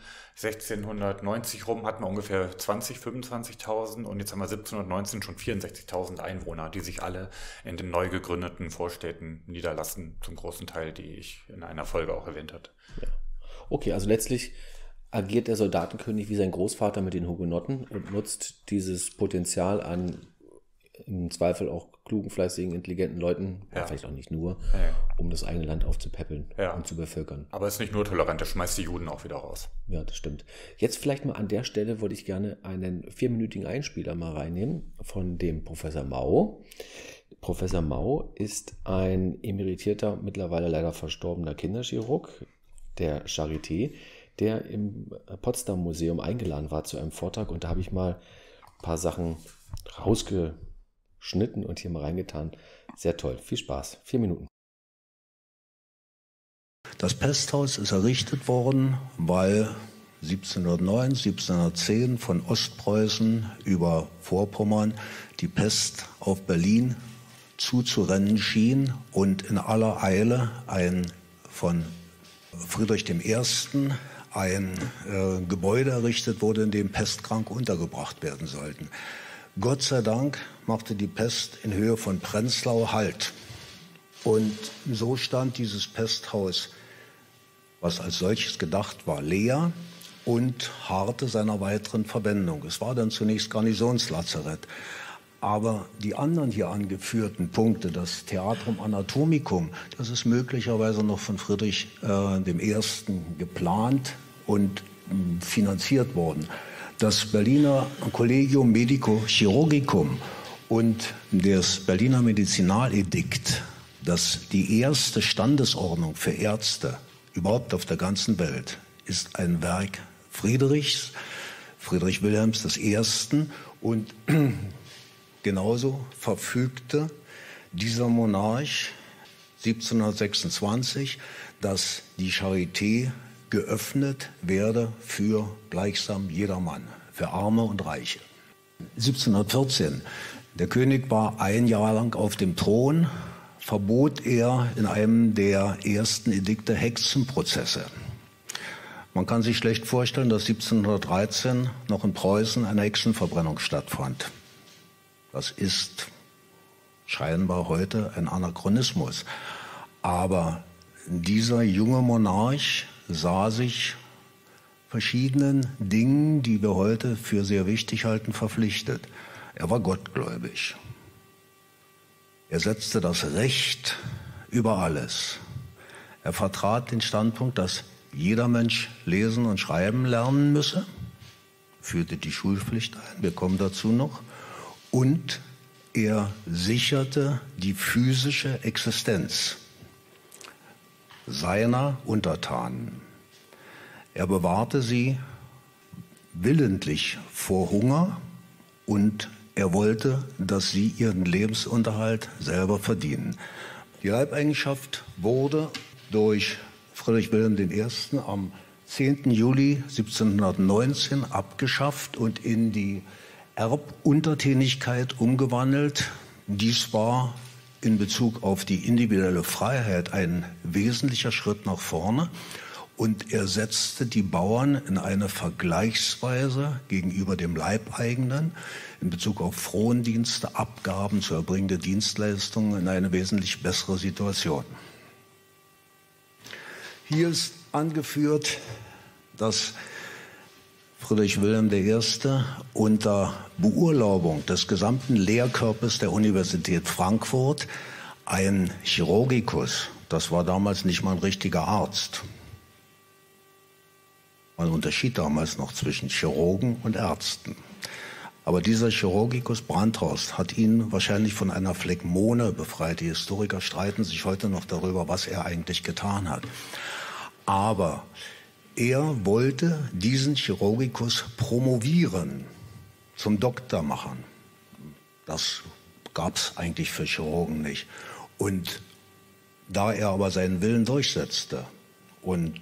1690 rum, hatten wir ungefähr 25.000 und jetzt haben wir 1719 schon 64.000 Einwohner, die sich alle in den neu gegründeten Vorstädten niederlassen, zum großen Teil, die ich in einer Folge auch erwähnt habe. Ja. Okay, also letztlich agiert der Soldatenkönig wie sein Großvater mit den Hugenotten und nutzt dieses Potenzial an im Zweifel auch klugen, fleißigen, intelligenten Leuten, vielleicht auch nicht nur, um das eigene Land aufzupäppeln und zu bevölkern. Aber es ist nicht nur tolerant, das schmeißt die Juden auch wieder raus. Ja, das stimmt. Jetzt vielleicht mal an der Stelle würde ich gerne einen 4-minütigen Einspieler mal reinnehmen von dem Professor Mau. Professor Mau ist ein emeritierter, mittlerweile leider verstorbener Kinderchirurg der Charité, der im Potsdam Museum eingeladen war zu einem Vortrag, und da habe ich mal ein paar Sachen rausgeschnitten und hier mal reingetan. Sehr toll. Viel Spaß. 4 Minuten. Das Pesthaus ist errichtet worden, weil 1709, 1710 von Ostpreußen über Vorpommern die Pest auf Berlin zuzurennen schien und in aller Eile ein von Friedrich I. ein Gebäude errichtet wurde, in dem Pestkranke untergebracht werden sollten. Gott sei Dank machte die Pest in Höhe von Prenzlau Halt. Und so stand dieses Pesthaus, was als solches gedacht war, leer und harrte seiner weiteren Verwendung. Es war dann zunächst Garnisonslazarett. Aber die anderen hier angeführten Punkte, das Theatrum Anatomicum, das ist möglicherweise noch von Friedrich I. geplant und finanziert worden. Das Berliner Collegium Medico-Chirurgicum und das Berliner Medizinaledikt, das die erste Standesordnung für Ärzte überhaupt auf der ganzen Welt, ist ein Werk Friedrichs, Friedrich Wilhelms I. Und genauso verfügte dieser Monarch 1726, dass die Charité geöffnet werde für gleichsam jedermann. für Arme und Reiche. 1714, der König war ein Jahr lang auf dem Thron, verbot er in einem der ersten Edikte Hexenprozesse. Man kann sich schlecht vorstellen, dass 1713 noch in Preußen eine Hexenverbrennung stattfand. Das ist scheinbar heute ein Anachronismus. Aber dieser junge Monarch sah sich verschiedenen Dingen, die wir heute für sehr wichtig halten, verpflichtet. Er war gottgläubig. Er setzte das Recht über alles. Er vertrat den Standpunkt, dass jeder Mensch lesen und schreiben lernen müsse, führte die Schulpflicht ein, wir kommen dazu noch, und er sicherte die physische Existenz seiner Untertanen. Er bewahrte sie willentlich vor Hunger und er wollte, dass sie ihren Lebensunterhalt selber verdienen. Die Leibeigenschaft wurde durch Friedrich Wilhelm I. am 10. Juli 1719 abgeschafft und in die Erbuntertänigkeit umgewandelt. Dies war in Bezug auf die individuelle Freiheit ein wesentlicher Schritt nach vorne und er setzte die Bauern in eine Vergleichsweise gegenüber dem Leibeigenen in Bezug auf Frondienste, Abgaben zu erbringende Dienstleistungen in eine wesentlich bessere Situation. Hier ist angeführt, dass Friedrich Wilhelm I. unter Beurlaubung des gesamten Lehrkörpers der Universität Frankfurt ein Chirurgicus, das war damals nicht mal ein richtiger Arzt. Man unterschied damals noch zwischen Chirurgen und Ärzten. Aber dieser Chirurgicus Brandhorst hat ihn wahrscheinlich von einer Phlegmone befreit. Die Historiker streiten sich heute noch darüber, was er eigentlich getan hat. Aber er wollte diesen Chirurgicus promovieren, zum Doktor machen. Das gab es eigentlich für Chirurgen nicht. Und da er aber seinen Willen durchsetzte und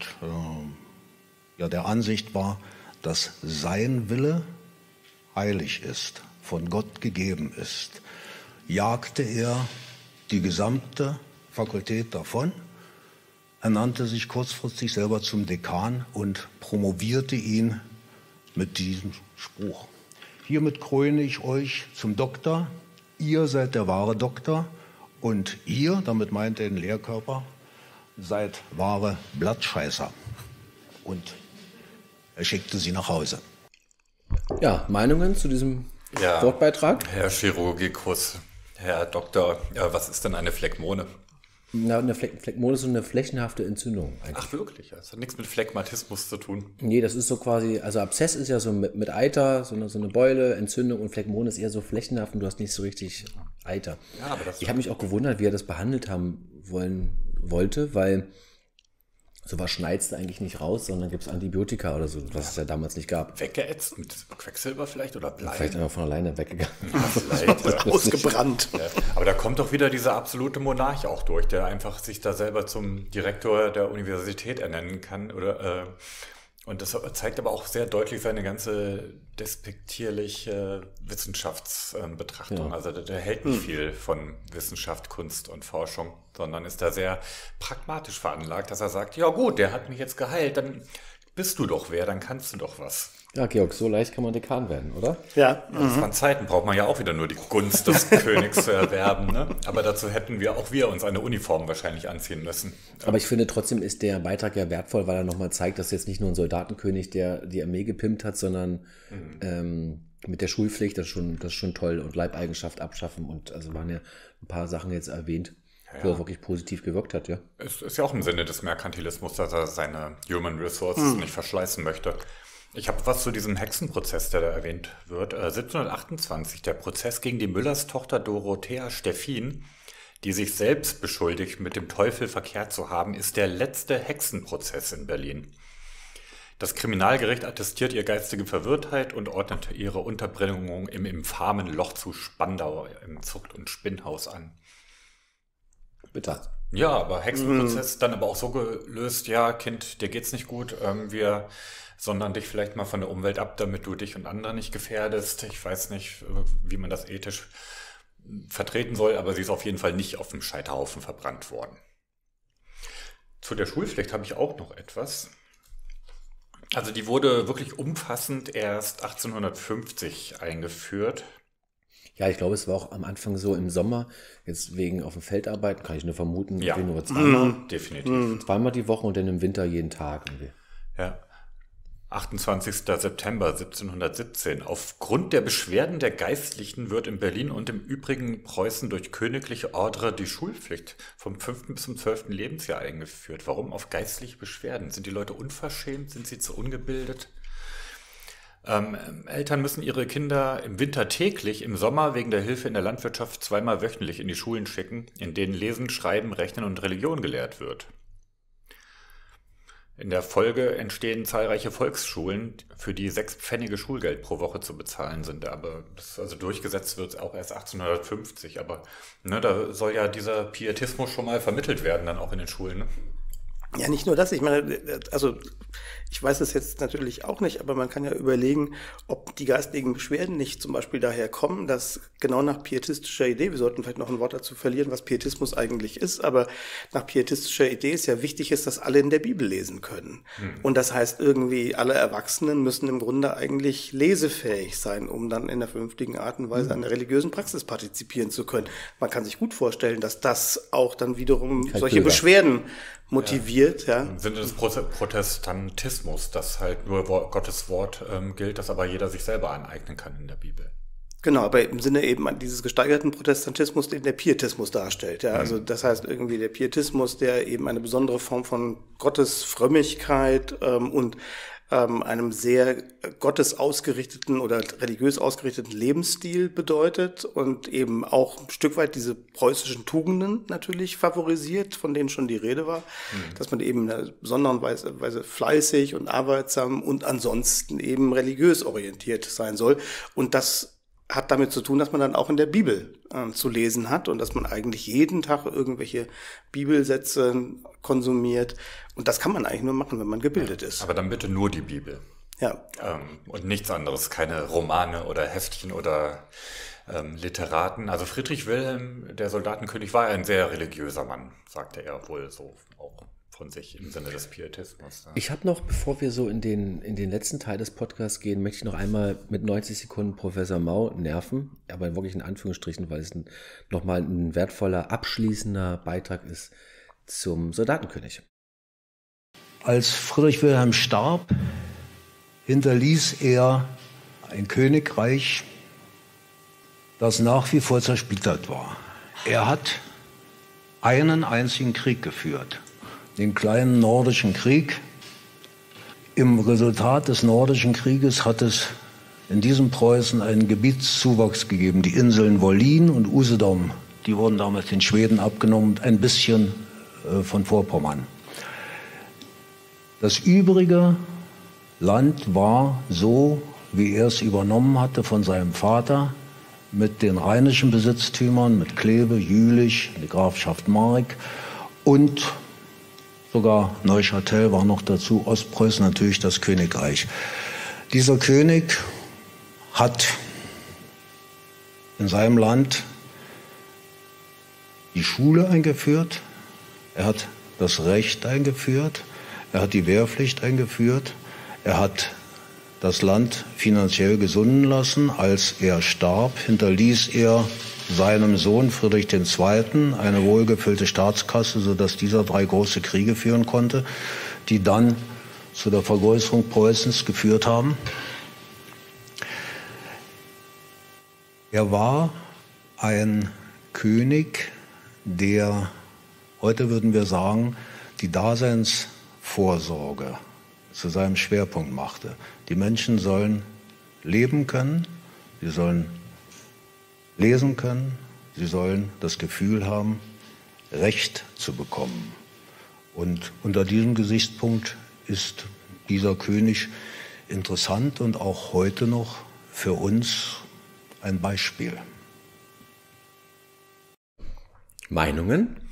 der Ansicht war, dass sein Wille heilig ist, von Gott gegeben ist, jagte er die gesamte Fakultät davon. Er nannte sich kurzfristig selber zum Dekan und promovierte ihn mit diesem Spruch. Hiermit kröne ich euch zum Doktor. Ihr seid der wahre Doktor und ihr, damit meint er den Lehrkörper, seid wahre Blattscheißer. Und er schickte sie nach Hause. Ja, Meinungen zu diesem Wortbeitrag? Herr Chirurgicus, Herr Doktor, was ist denn eine Phlegmone? Na, eine Phlegmone ist so eine flächenhafte Entzündung eigentlich. Ach wirklich? Das hat nichts mit Phlegmatismus zu tun. Nee, das ist so quasi, also Abszess ist ja so mit Eiter, so eine Beule, Entzündung, und Phlegmone ist eher so flächenhaft und du hast nicht so richtig Eiter. Ja, aber ich habe mich auch gewundert, wie er das behandelt haben wollte, weil sowas schneidest du eigentlich nicht raus, sondern gibt es Antibiotika oder so, was es ja damals nicht gab. Weggeätzt mit Quecksilber vielleicht oder Blei? Vielleicht einfach von alleine weggegangen. Ausgebrannt. Ja, aber da kommt doch wieder dieser absolute Monarch auch durch, der einfach sich da selber zum Direktor der Universität ernennen kann. Und das zeigt aber auch sehr deutlich seine ganze despektierliche Wissenschaftsbetrachtung. Ja. Also der hält nicht viel von Wissenschaft, Kunst und Forschung, sondern ist da sehr pragmatisch veranlagt, dass er sagt, ja gut, der hat mich jetzt geheilt, dann bist du doch wer, dann kannst du doch was. Ja, Georg, so leicht kann man Dekan werden, oder? Ja. Das waren Zeiten, braucht man ja auch wieder nur die Gunst des Königs zu erwerben. Ne? Aber dazu hätten wir uns eine Uniform wahrscheinlich anziehen müssen. Aber ich finde, trotzdem ist der Beitrag ja wertvoll, weil er nochmal zeigt, dass jetzt nicht nur ein Soldatenkönig, der die Armee gepimpt hat, sondern mit der Schulpflicht, das ist schon toll, und Leibeigenschaft abschaffen, und also waren ja ein paar Sachen jetzt erwähnt, wo er wirklich positiv gewirkt hat, ja. Es ist ja auch im Sinne des Merkantilismus, dass er seine Human Resources nicht verschleißen möchte. Ich habe was zu diesem Hexenprozess, der da erwähnt wird. 1728, der Prozess gegen die Müllerstochter Dorothea Stephin, die sich selbst beschuldigt, mit dem Teufel verkehrt zu haben, ist der letzte Hexenprozess in Berlin. Das Kriminalgericht attestiert ihr geistige Verwirrtheit und ordnet ihre Unterbringung im infamen Loch zu Spandau im Zucht- und Spinnhaus an. Bitte. Ja, aber Hexenprozess dann aber auch so gelöst, ja, Kind, dir geht's nicht gut, wir sondern dich vielleicht mal von der Umwelt ab, damit du dich und andere nicht gefährdest. Ich weiß nicht, wie man das ethisch vertreten soll, aber sie ist auf jeden Fall nicht auf dem Scheiterhaufen verbrannt worden. Zu der Schulpflicht habe ich auch noch etwas. Also die wurde wirklich umfassend erst 1850 eingeführt. Ja, ich glaube, es war auch am Anfang so im Sommer, jetzt wegen auf dem Feld arbeiten, kann ich nur vermuten, Ja, nur zweimal, definitiv. zweimal die Woche und dann im Winter jeden Tag. Irgendwie. Ja. 28. September 1717. Aufgrund der Beschwerden der Geistlichen wird in Berlin und im übrigen Preußen durch königliche Ordre die Schulpflicht vom 5. bis zum 12. Lebensjahr eingeführt. Warum auf geistliche Beschwerden? Sind die Leute unverschämt? Sind sie zu ungebildet? Eltern müssen ihre Kinder im Winter täglich, im Sommer wegen der Hilfe in der Landwirtschaft zweimal wöchentlich in die Schulen schicken, in denen Lesen, Schreiben, Rechnen und Religion gelehrt wird. In der Folge entstehen zahlreiche Volksschulen, für die 6 Pfennige Schulgeld pro Woche zu bezahlen sind. Aber das, also durchgesetzt wird auch erst 1850. Aber ne, da soll ja dieser Pietismus schon mal vermittelt werden, dann auch in den Schulen. Ne? Ja, nicht nur das. Ich meine, also ich weiß es jetzt natürlich auch nicht, aber man kann ja überlegen, ob die geistigen Beschwerden nicht zum Beispiel daher kommen, dass genau nach pietistischer Idee, wir sollten vielleicht noch ein Wort dazu verlieren, was Pietismus eigentlich ist, aber nach pietistischer Idee ist ja wichtig ist, dass alle in der Bibel lesen können. Und das heißt irgendwie, alle Erwachsenen müssen im Grunde eigentlich lesefähig sein, um dann in einer vernünftigen Art und Weise an der religiösen Praxis partizipieren zu können. Man kann sich gut vorstellen, dass das auch dann wiederum solche Beschwerden motiviert. Ja. Im Sinne des Protestantismus, dass halt nur Gottes Wort gilt, das aber jeder sich selber aneignen kann in der Bibel. Genau, aber im Sinne eben dieses gesteigerten Protestantismus, den der Pietismus darstellt. Ja, also das heißt irgendwie der Pietismus, der eben eine besondere Form von Gottesfrömmigkeit und einem sehr gottesausgerichteten oder religiös ausgerichteten Lebensstil bedeutet und eben auch ein Stück weit diese preußischen Tugenden natürlich favorisiert, von denen schon die Rede war, dass man eben in einer besonderen Weise fleißig und arbeitsam und ansonsten eben religiös orientiert sein soll. Und das hat damit zu tun, dass man dann auch in der Bibel zu lesen hat und dass man eigentlich jeden Tag irgendwelche Bibelsätze konsumiert. Und das kann man eigentlich nur machen, wenn man gebildet ist. Aber dann bitte nur die Bibel. Ja. Und nichts anderes, keine Romane oder Heftchen oder Literaten. Also Friedrich Wilhelm, der Soldatenkönig, war ein sehr religiöser Mann, sagte er wohl so auch von sich im Sinne des Pietismus. Ich habe noch, bevor wir so in den letzten Teil des Podcasts gehen, möchte ich noch einmal mit 90 Sekunden Professor Mau nerven, aber wirklich in Anführungsstrichen, weil es nochmal ein wertvoller, abschließender Beitrag ist zum Soldatenkönig. Als Friedrich Wilhelm starb, hinterließ er ein Königreich, das nach wie vor zersplittert war. Er hat einen einzigen Krieg geführt, den kleinen Nordischen Krieg. Im Resultat des Nordischen Krieges hat es in diesem Preußen einen Gebietszuwachs gegeben. Die Inseln Wollin und Usedom, die wurden damals den Schweden abgenommen, ein bisschen von Vorpommern. Das übrige Land war so, wie er es übernommen hatte von seinem Vater, mit den rheinischen Besitztümern, mit Kleve, Jülich, die Grafschaft Mark und sogar Neuchâtel war noch dazu, Ostpreußen natürlich das Königreich. Dieser König hat in seinem Land die Schule eingeführt, er hat das Recht eingeführt, er hat die Wehrpflicht eingeführt, er hat das Land finanziell gesunden lassen. Als er starb, hinterließ er seinem Sohn Friedrich II. Eine wohlgefüllte Staatskasse, sodass dieser 3 große Kriege führen konnte, die dann zu der Vergrößerung Preußens geführt haben. Er war ein König, der, heute würden wir sagen, die Daseinsvorsorge zu seinem Schwerpunkt machte. Die Menschen sollen leben können, sie sollen lesen können, sie sollen das Gefühl haben, Recht zu bekommen. Und unter diesem Gesichtspunkt ist dieser König interessant und auch heute noch für uns ein Beispiel. Meinungen?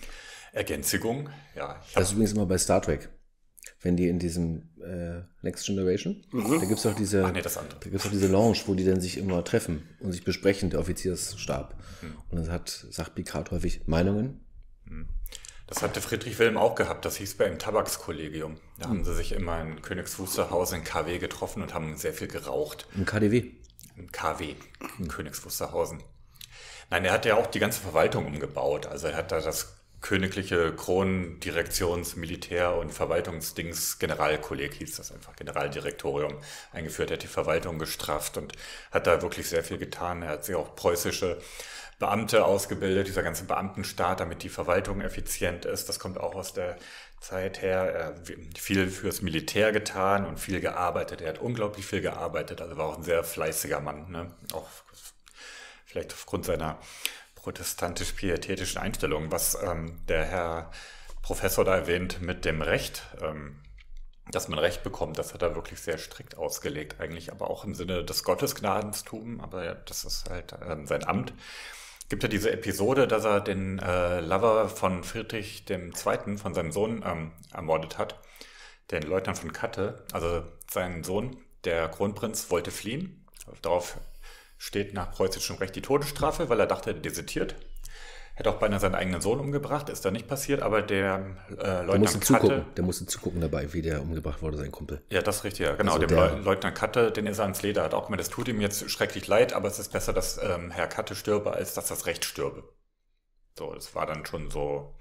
Ergänzigung, ja. Das ist übrigens immer bei Star Trek. Wenn die in diesem Next Generation, da gibt es auch diese, diese Lounge, wo die dann sich immer treffen und sich besprechen, der Offiziersstab. Und dann sagt Picard häufig Meinungen. Das hatte Friedrich Wilhelm auch gehabt, das hieß bei im Tabakskollegium. Da haben sie sich immer in Königs Wusterhausen in KW getroffen und haben sehr viel geraucht. Im KDW? Im KW, in Königs Wusterhausen. Nein, er hat ja auch die ganze Verwaltung umgebaut. Also er hat da das königliche Kronendirektions-, Militär- und Verwaltungsdings, Generalkolleg hieß das einfach, Generaldirektorium eingeführt. Er hat die Verwaltung gestrafft und hat da wirklich sehr viel getan. Er hat sich auch preußische Beamte ausgebildet, dieser ganze Beamtenstaat, damit die Verwaltung effizient ist. Das kommt auch aus der Zeit her. Er hat viel fürs Militär getan und viel gearbeitet. Er hat unglaublich viel gearbeitet, also war auch ein sehr fleißiger Mann, ne? Auch vielleicht aufgrund seiner protestantisch-pietätischen Einstellung, was der Herr Professor da erwähnt mit dem Recht, dass man Recht bekommt, das hat er wirklich sehr strikt ausgelegt eigentlich, aber auch im Sinne des Gottesgnadentums, aber ja, das ist halt sein Amt. Gibt ja diese Episode, dass er den Lover von Friedrich II., von seinem Sohn, ermordet hat, den Leutnant von Katte, also sein Sohn, der Kronprinz, wollte fliehen. Darauf steht nach preußischem Recht die Todesstrafe, weil er dachte, er desertiert. Hätte auch beinahe seinen eigenen Sohn umgebracht, ist da nicht passiert, aber der Leutnant Katte... Der musste zugucken dabei, wie der umgebracht wurde, sein Kumpel. Ja, das ist richtig, ja, genau. Also dem Leutnant Katte, den ist er ans Leder. Hat auch gemeint, das tut ihm jetzt schrecklich leid, aber es ist besser, dass Herr Katte stürbe, als dass das Recht stürbe. So, das war dann schon so...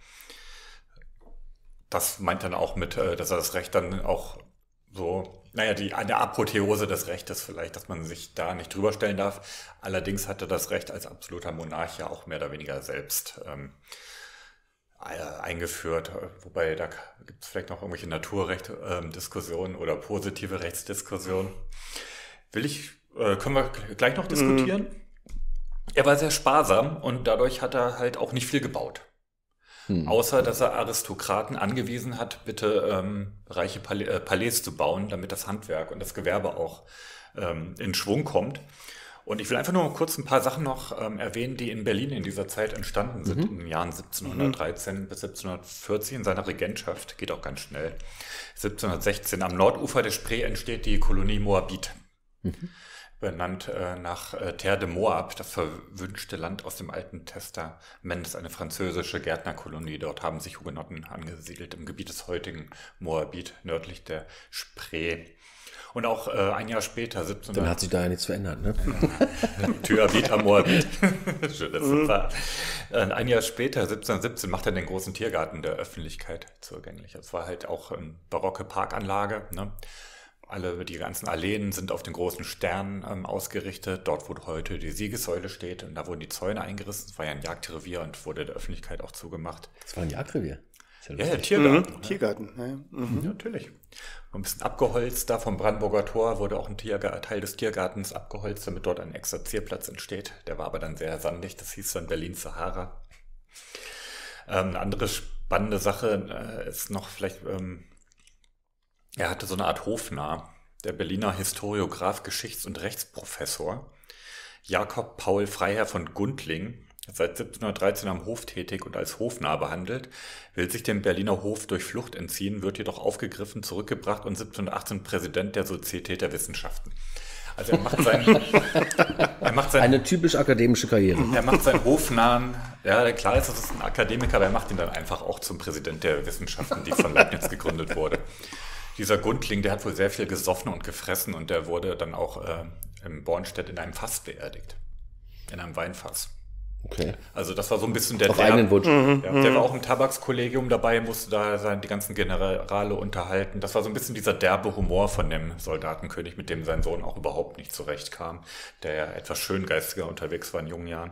Das meint dann auch mit, dass er das Recht dann auch so... Naja, eine Apotheose des Rechtes vielleicht, dass man sich da nicht drüber stellen darf. Allerdings hatte das Recht als absoluter Monarch ja auch mehr oder weniger selbst eingeführt. Wobei, da gibt es vielleicht noch irgendwelche Naturrecht-Diskussionen oder positive Rechtsdiskussionen. Können wir gleich noch diskutieren? Er war sehr sparsam und dadurch hat er halt auch nicht viel gebaut. Außer, dass er Aristokraten angewiesen hat, bitte reiche Palais zu bauen, damit das Handwerk und das Gewerbe auch in Schwung kommt. Und ich will einfach nur kurz ein paar Sachen noch erwähnen, die in Berlin in dieser Zeit entstanden sind, in den Jahren 1713 bis 1740 in seiner Regentschaft. Geht auch ganz schnell. 1716 am Nordufer der Spree entsteht die Kolonie Moabit. Benannt nach Terre de Moab, das verwünschte Land aus dem Alten Testament. Das ist eine französische Gärtnerkolonie. Dort haben sich Hugenotten angesiedelt im Gebiet des heutigen Moabit, nördlich der Spree. Und auch ein Jahr später, 17... Dann hat sich da ja nichts verändert, ne? Thyabit am Moabit. Ein Jahr später, 1717, macht er den großen Tiergarten der Öffentlichkeit zugänglich. Das war halt auch eine barocke Parkanlage, ne? Die ganzen Alleen sind auf den großen Stern ausgerichtet, dort wo heute die Siegessäule steht, und da wurden die Zäune eingerissen. Das war ja ein Jagdrevier und wurde der Öffentlichkeit auch zugemacht. Das war ein Jagdrevier? Ja, Tiergarten. Ja. Tiergarten, ja. Ja, natürlich. Ein bisschen abgeholzt, da vom Brandenburger Tor wurde auch ein Teil des Tiergartens abgeholzt, damit dort ein Exerzierplatz entsteht. Der war aber dann sehr sandig, das hieß dann Berlin-Sahara. Eine andere spannende Sache ist noch vielleicht... Er hatte so eine Art Hofnarr, der Berliner Historiograph, Geschichts- und Rechtsprofessor Jakob Paul Freiherr von Gundling, seit 1713 am Hof tätig und als Hofnarr behandelt, will sich dem Berliner Hof durch Flucht entziehen, wird jedoch aufgegriffen, zurückgebracht und 1718 Präsident der Sozietät der Wissenschaften. Also er macht eine typisch akademische Karriere. Er macht seinen Hofnarren, ja klar ist, das ist ein Akademiker, aber er macht ihn dann einfach auch zum Präsident der Wissenschaften, die von Leibniz gegründet wurde. Dieser Gundling, der hat wohl sehr viel gesoffen und gefressen und der wurde dann auch im Bornstedt in einem Fass beerdigt. In einem Weinfass. Okay. Also das war so ein bisschen der... Auf eigenen Wunsch. Ja, der war auch im Tabakskollegium dabei, musste da die ganzen Generale unterhalten. Das war so ein bisschen dieser derbe Humor von dem Soldatenkönig, mit dem sein Sohn auch überhaupt nicht zurechtkam, der ja etwas schöngeistiger unterwegs war in jungen Jahren.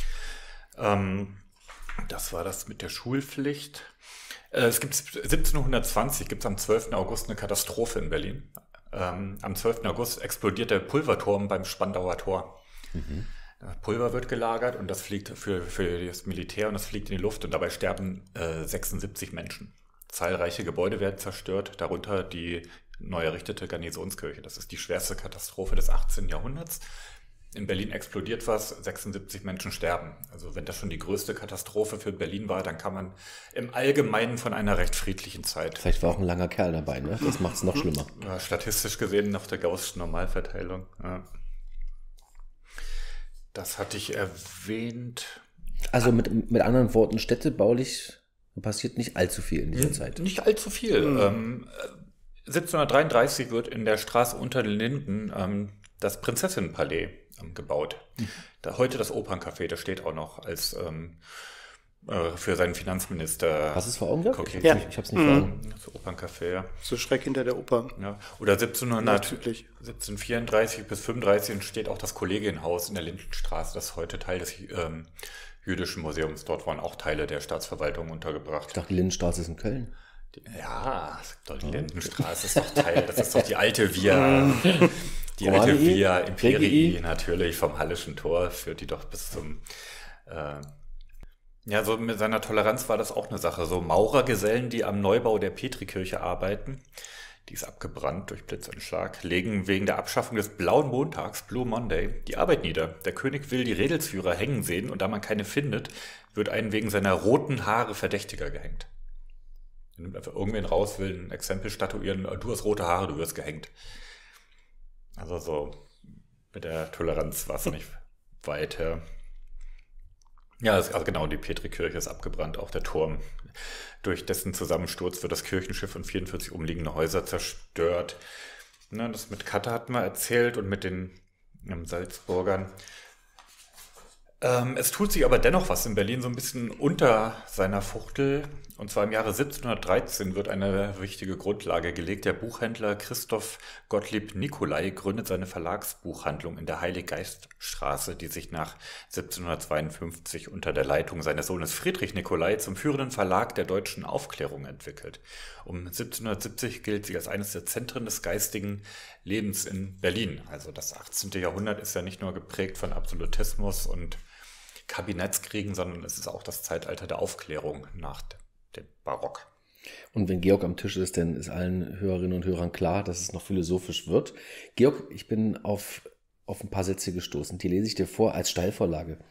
Das war das mit der Schulpflicht. Es gibt 1720, gibt es am 12. August eine Katastrophe in Berlin. Am 12. August explodiert der Pulverturm beim Spandauer Tor. Pulver wird gelagert und das fliegt für das Militär und das fliegt in die Luft und dabei sterben 76 Menschen. Zahlreiche Gebäude werden zerstört, darunter die neu errichtete Garnisonskirche. Das ist die schwerste Katastrophe des 18. Jahrhunderts. in Berlin explodiert was, 76 Menschen sterben. Also wenn das schon die größte Katastrophe für Berlin war, dann kann man im Allgemeinen von einer recht friedlichen Zeit. Vielleicht war auch ein langer Kerl dabei, ne? Das macht es noch schlimmer. Ja, statistisch gesehen nach der Gaußschen Normalverteilung. Ja. Das hatte ich erwähnt. Also mit anderen Worten, städtebaulich passiert nicht allzu viel in dieser Zeit. Nicht allzu viel. 1733 wird in der Straße unter den Linden das Prinzessinnenpalais gebaut. Heute das Operncafé, das steht auch noch als für seinen Finanzminister. Hast du es vor Augen gehabt? Ja. Ich habe es nicht vor Augen. Das Operncafé, ja. So schräg hinter der Oper. Ja. Oder 1734 bis 35 entsteht auch das Kollegienhaus in der Lindenstraße. Das ist heute Teil des Jüdischen Museums. Dort waren auch Teile der Staatsverwaltung untergebracht. Ich dachte, die Lindenstraße ist in Köln. Ja, die Lindenstraße ist doch Teil, das ist doch die alte Via, die alte Via Imperii, natürlich, vom Hallischen Tor, führt die doch bis zum, ja, so mit seiner Toleranz war das auch eine Sache. So Maurergesellen, die am Neubau der Petrikirche arbeiten, die ist abgebrannt durch Blitzeinschlag, legen wegen der Abschaffung des Blauen Montags, Blue Monday, die Arbeit nieder. Der König will die Redelsführer hängen sehen und da man keine findet, wird einen wegen seiner roten Haare Verdächtiger gehängt. Er nimmt einfach irgendwen raus, will ein Exempel statuieren, du hast rote Haare, du wirst gehängt. Also so mit der Toleranz war es nicht weiter. Ja, also genau, die Petrikirche ist abgebrannt, auch der Turm. Durch dessen Zusammensturz wird das Kirchenschiff und 44 umliegende Häuser zerstört. Na, das mit Katte hatten wir erzählt und mit den Salzburgern. Es tut sich aber dennoch was in Berlin so ein bisschen unter seiner Fuchtel. Und zwar im Jahre 1713 wird eine wichtige Grundlage gelegt. Der Buchhändler Christoph Gottlieb Nicolai gründet seine Verlagsbuchhandlung in der Heiliggeiststraße, die sich nach 1752 unter der Leitung seines Sohnes Friedrich Nicolai zum führenden Verlag der deutschen Aufklärung entwickelt. Um 1770 gilt sie als eines der Zentren des geistigen Lebens in Berlin. Also das 18. Jahrhundert ist ja nicht nur geprägt von Absolutismus und Kabinettskriegen, sondern es ist auch das Zeitalter der Aufklärung nach dem Barock. Und wenn Georg am Tisch ist, dann ist allen Hörerinnen und Hörern klar, dass es noch philosophisch wird. Georg, ich bin auf ein paar Sätze gestoßen. Die lese ich dir vor als Steilvorlage.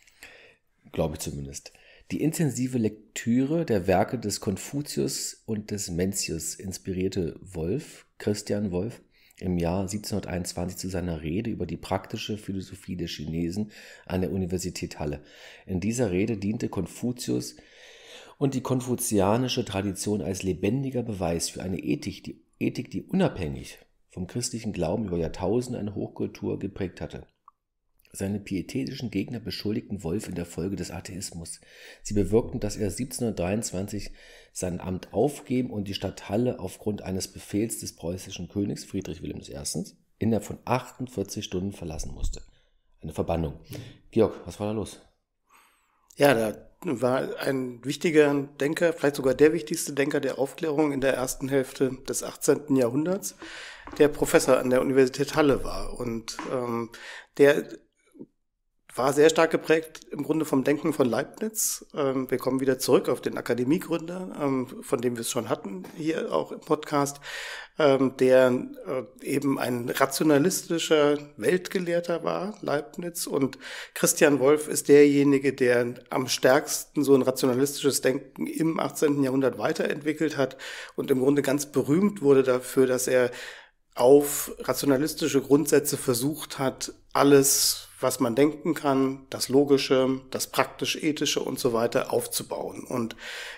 Glaube ich zumindest. Die intensive Lektüre der Werke des Konfuzius und des Mencius inspirierte Christian Wolff, im Jahr 1721 zu seiner Rede über die praktische Philosophie der Chinesen an der Universität Halle. In dieser Rede diente Konfuzius und die konfuzianische Tradition als lebendiger Beweis für eine Ethik, die unabhängig vom christlichen Glauben über Jahrtausende eine Hochkultur geprägt hatte. Seine pietätischen Gegner beschuldigten Wolff in der Folge des Atheismus. Sie bewirkten, dass er 1723 sein Amt aufgeben und die Stadt Halle aufgrund eines Befehls des preußischen Königs Friedrich Wilhelm I. innerhalb von 48 Stunden verlassen musste. Eine Verbannung. Georg, was war da los? Ja, da war ein wichtiger Denker, vielleicht sogar der wichtigste Denker der Aufklärung in der ersten Hälfte des 18. Jahrhunderts, der Professor an der Universität Halle war. Und der war sehr stark geprägt im Grunde vom Denken von Leibniz. Wir kommen wieder zurück auf den Akademiegründer, von dem wir es schon hatten, hier auch im Podcast, der eben ein rationalistischer Weltgelehrter war, Leibniz. Und Christian Wolff ist derjenige, der am stärksten so ein rationalistisches Denken im 18. Jahrhundert weiterentwickelt hat und im Grunde ganz berühmt wurde dafür, dass er auf rationalistische Grundsätze versucht hat, alles, was man denken kann, das Logische, das praktisch-ethische und so weiter aufzubauen. Und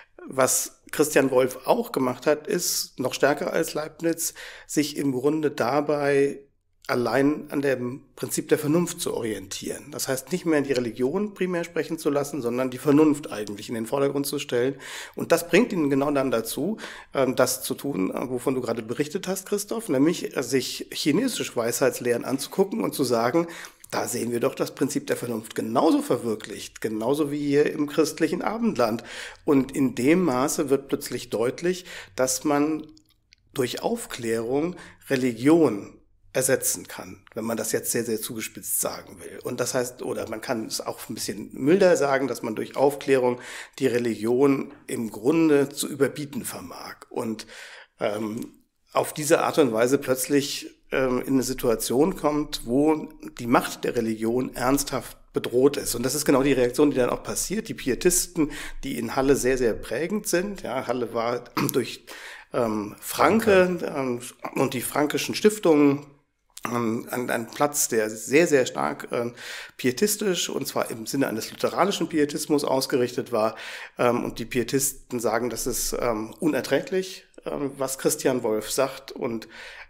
was Christian Wolff auch gemacht hat, ist, noch stärker als Leibniz, sich im Grunde dabei allein an dem Prinzip der Vernunft zu orientieren. Das heißt, nicht mehr die Religion primär sprechen zu lassen, sondern die Vernunft eigentlich in den Vordergrund zu stellen. Und das bringt ihn genau dann dazu, das zu tun, wovon du gerade berichtet hast, Christoph, nämlich sich chinesische Weisheitslehren anzugucken und zu sagen, da sehen wir doch das Prinzip der Vernunft genauso verwirklicht, genauso wie hier im christlichen Abendland. Und in dem Maße wird plötzlich deutlich, dass man durch Aufklärung Religion ersetzen kann, wenn man das jetzt sehr, sehr zugespitzt sagen will. Und das heißt, oder man kann es auch ein bisschen milder sagen, dass man durch Aufklärung die Religion im Grunde zu überbieten vermag. Und auf diese Art und Weise plötzlich in eine Situation kommt, wo die Macht der Religion ernsthaft bedroht ist. Und das ist genau die Reaktion, die dann auch passiert. Die Pietisten, die in Halle sehr, sehr prägend sind. Ja, Halle war durch Franke und die frankischen Stiftungen ein Platz, der sehr, sehr stark pietistisch, und zwar im Sinne eines lutheranischen Pietismus ausgerichtet war. Und die Pietisten sagen, das ist unerträglich, was Christian Wolff sagt, und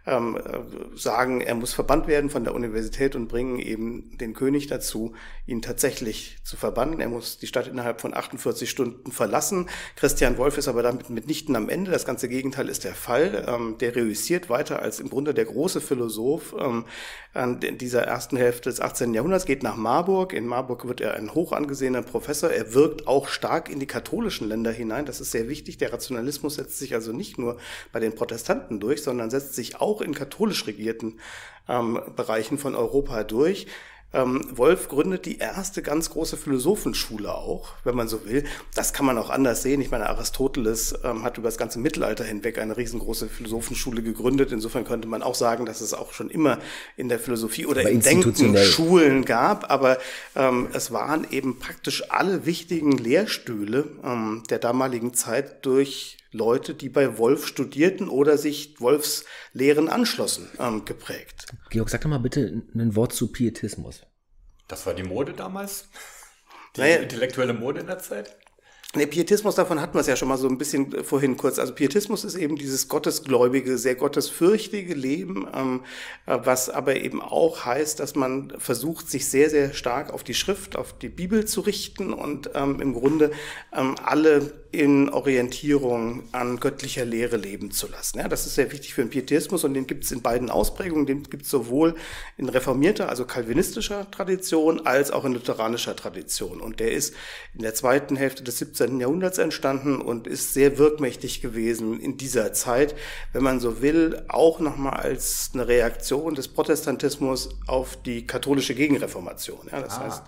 sagen, er muss verbannt werden von der Universität, und bringen eben den König dazu, ihn tatsächlich zu verbannen. Er muss die Stadt innerhalb von 48 Stunden verlassen. Christian Wolff ist aber damit mitnichten am Ende. Das ganze Gegenteil ist der Fall. Der reüssiert weiter als im Grunde der große Philosoph in dieser ersten Hälfte des 18. Jahrhunderts, geht nach Marburg. In Marburg wird er ein hoch angesehener Professor. Er wirkt auch stark in die katholischen Länder hinein. Das ist sehr wichtig. Der Rationalismus setzt sich also nicht nur bei den Protestanten durch, sondern setzt sich auch in katholisch regierten Bereichen von Europa durch. Wolff gründet die erste ganz große Philosophenschule auch, wenn man so will. Das kann man auch anders sehen. Ich meine, Aristoteles hat über das ganze Mittelalter hinweg eine riesengroße Philosophenschule gegründet. Insofern könnte man auch sagen, dass es auch schon immer in der Philosophie oder im Denken Schulen gab. Aber es waren eben praktisch alle wichtigen Lehrstühle der damaligen Zeit durch Leute, die bei Wolff studierten oder sich Wolffs Lehren anschlossen, geprägt. Georg, sag doch mal bitte ein Wort zu Pietismus. Das war die Mode damals? Die intellektuelle Mode in der Zeit? Der Pietismus, davon hatten wir es ja schon mal so ein bisschen vorhin kurz. Also Pietismus ist eben dieses gottesgläubige, sehr gottesfürchtige Leben, was aber eben auch heißt, dass man versucht, sich sehr, sehr stark auf die Schrift, auf die Bibel zu richten und im Grunde alle in Orientierung an göttlicher Lehre leben zu lassen. Ja, das ist sehr wichtig für den Pietismus, und den gibt es in beiden Ausprägungen. Den gibt es sowohl in reformierter, also calvinistischer Tradition, als auch in lutheranischer Tradition. Und der ist in der zweiten Hälfte des 17. Jahrhunderts entstanden und ist sehr wirkmächtig gewesen in dieser Zeit, wenn man so will, auch nochmal als eine Reaktion des Protestantismus auf die katholische Gegenreformation. Ja, das heißt,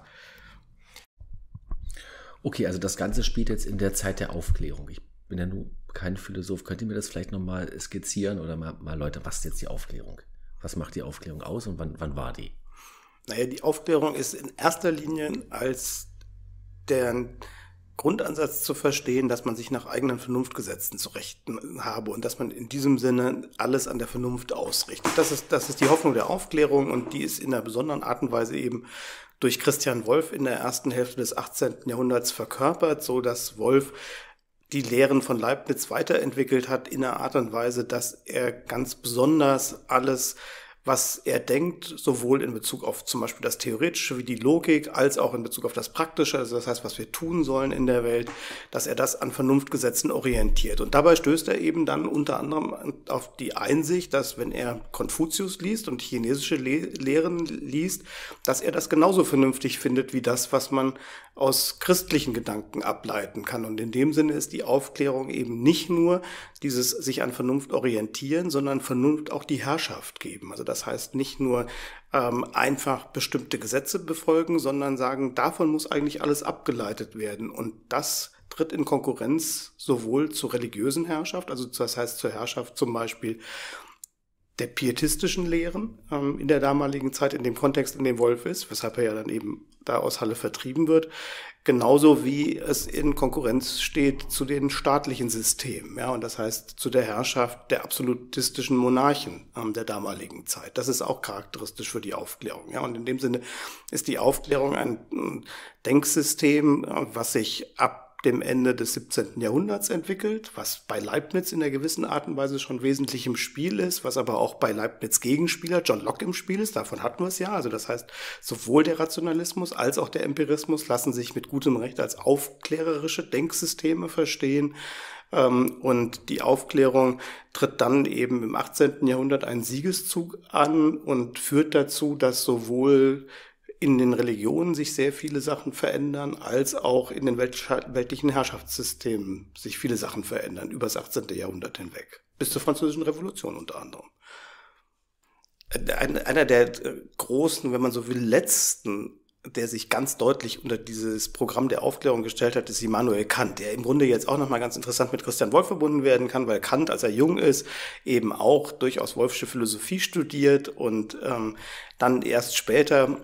okay, also das Ganze spielt jetzt in der Zeit der Aufklärung. Ich bin ja nur kein Philosoph. Könnt ihr mir das vielleicht nochmal skizzieren oder mal Leute, was ist jetzt die Aufklärung? Was macht die Aufklärung aus und wann war die? Naja, die Aufklärung ist in erster Linie als der Grundansatz zu verstehen, dass man sich nach eigenen Vernunftgesetzen zu richten habe und dass man in diesem Sinne alles an der Vernunft ausrichtet. Das ist die Hoffnung der Aufklärung, und die ist in einer besonderen Art und Weise eben durch Christian Wolff in der ersten Hälfte des 18. Jahrhunderts verkörpert, so dass Wolff die Lehren von Leibniz weiterentwickelt hat in einer Art und Weise, dass er ganz besonders alles, was er denkt, sowohl in Bezug auf zum Beispiel das Theoretische wie die Logik, als auch in Bezug auf das Praktische, also das heißt, was wir tun sollen in der Welt, dass er das an Vernunftgesetzen orientiert. Und dabei stößt er eben dann unter anderem auf die Einsicht, dass wenn er Konfuzius liest und chinesische Lehren liest, dass er das genauso vernünftig findet wie das, was man aus christlichen Gedanken ableiten kann. Und in dem Sinne ist die Aufklärung eben nicht nur dieses sich an Vernunft orientieren, sondern Vernunft auch die Herrschaft geben. Also das heißt nicht nur einfach bestimmte Gesetze befolgen, sondern sagen, davon muss eigentlich alles abgeleitet werden. Und das tritt in Konkurrenz sowohl zur religiösen Herrschaft, also das heißt zur Herrschaft zum Beispiel der pietistischen Lehren in der damaligen Zeit, in dem Kontext, in dem Wolff ist, weshalb er ja dann eben da aus Halle vertrieben wird, genauso wie es in Konkurrenz steht zu den staatlichen Systemen, ja, und das heißt zu der Herrschaft der absolutistischen Monarchen der damaligen Zeit. Das ist auch charakteristisch für die Aufklärung, ja, und in dem Sinne ist die Aufklärung ein Denksystem, was sich ab dem Ende des 17. Jahrhunderts entwickelt, was bei Leibniz in einer gewissen Art und Weise schon wesentlich im Spiel ist, was aber auch bei Leibniz Gegenspieler John Locke im Spiel ist, davon hatten wir es ja. Also das heißt, sowohl der Rationalismus als auch der Empirismus lassen sich mit gutem Recht als aufklärerische Denksysteme verstehen. Und die Aufklärung tritt dann eben im 18. Jahrhundert einen Siegeszug an und führt dazu, dass sowohl in den Religionen sich sehr viele Sachen verändern, als auch in den weltlichen Herrschaftssystemen sich viele Sachen verändern, über das 18. Jahrhundert hinweg, bis zur Französischen Revolution unter anderem. Einer der großen, wenn man so will, letzten der sich ganz deutlich unter dieses Programm der Aufklärung gestellt hat, ist Immanuel Kant, der im Grunde jetzt auch nochmal ganz interessant mit Christian Wolff verbunden werden kann, weil Kant, als er jung ist, eben auch durchaus Wolffsche Philosophie studiert und dann erst später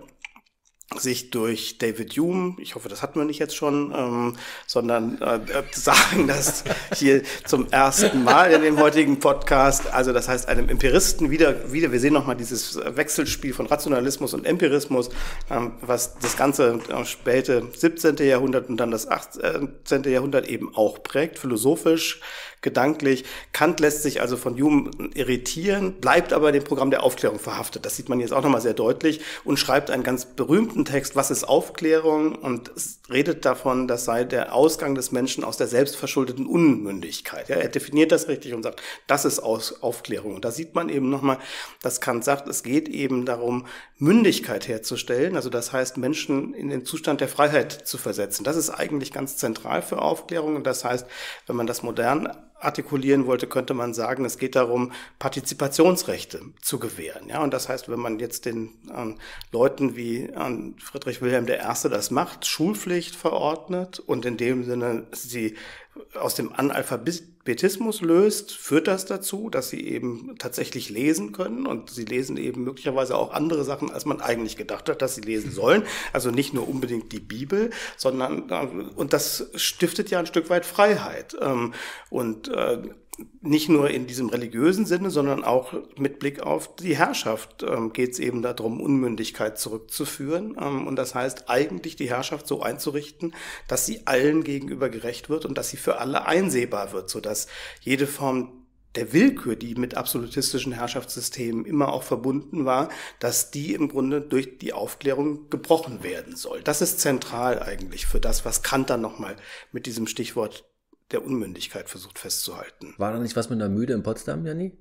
sich durch David Hume, ich hoffe, das hatten wir nicht jetzt schon, sondern sagen das hier zum ersten Mal in dem heutigen Podcast, also das heißt einem Empiristen wieder, wir sehen nochmal dieses Wechselspiel von Rationalismus und Empirismus, was das ganze späte 17. Jahrhundert und dann das 18. Jahrhundert eben auch prägt, philosophisch, gedanklich. Kant lässt sich also von Hume irritieren, bleibt aber dem Programm der Aufklärung verhaftet. Das sieht man jetzt auch nochmal sehr deutlich und schreibt einen ganz berühmten Text, was ist Aufklärung? Und es redet davon, das sei der Ausgang des Menschen aus der selbstverschuldeten Unmündigkeit. Ja, er definiert das richtig und sagt, das ist Aufklärung. Und da sieht man eben nochmal, dass Kant sagt, es geht eben darum, Mündigkeit herzustellen. Also das heißt, Menschen in den Zustand der Freiheit zu versetzen. Das ist eigentlich ganz zentral für Aufklärung. Und das heißt, wenn man das modern artikulieren wollte, könnte man sagen, es geht darum, Partizipationsrechte zu gewähren. Ja, und das heißt, wenn man jetzt den Leuten wie Friedrich Wilhelm I. das macht, Schulpflicht verordnet und in dem Sinne sie aus dem Analphabetismus löst, führt das dazu, dass sie eben tatsächlich lesen können und sie lesen eben möglicherweise auch andere Sachen, als man eigentlich gedacht hat, dass sie lesen sollen. Also nicht nur unbedingt die Bibel, sondern und das stiftet ja ein Stück weit Freiheit und nicht nur in diesem religiösen Sinne, sondern auch mit Blick auf die Herrschaft geht es eben darum, Unmündigkeit zurückzuführen. Und das heißt, eigentlich die Herrschaft so einzurichten, dass sie allen gegenüber gerecht wird und dass sie für alle einsehbar wird, sodass jede Form der Willkür, die mit absolutistischen Herrschaftssystemen immer auch verbunden war, dass die im Grunde durch die Aufklärung gebrochen werden soll. Das ist zentral eigentlich für das, was Kant dann nochmal mit diesem Stichwort der Unmündigkeit versucht festzuhalten. War da nicht was mit einer Mühle in Potsdam, Janni?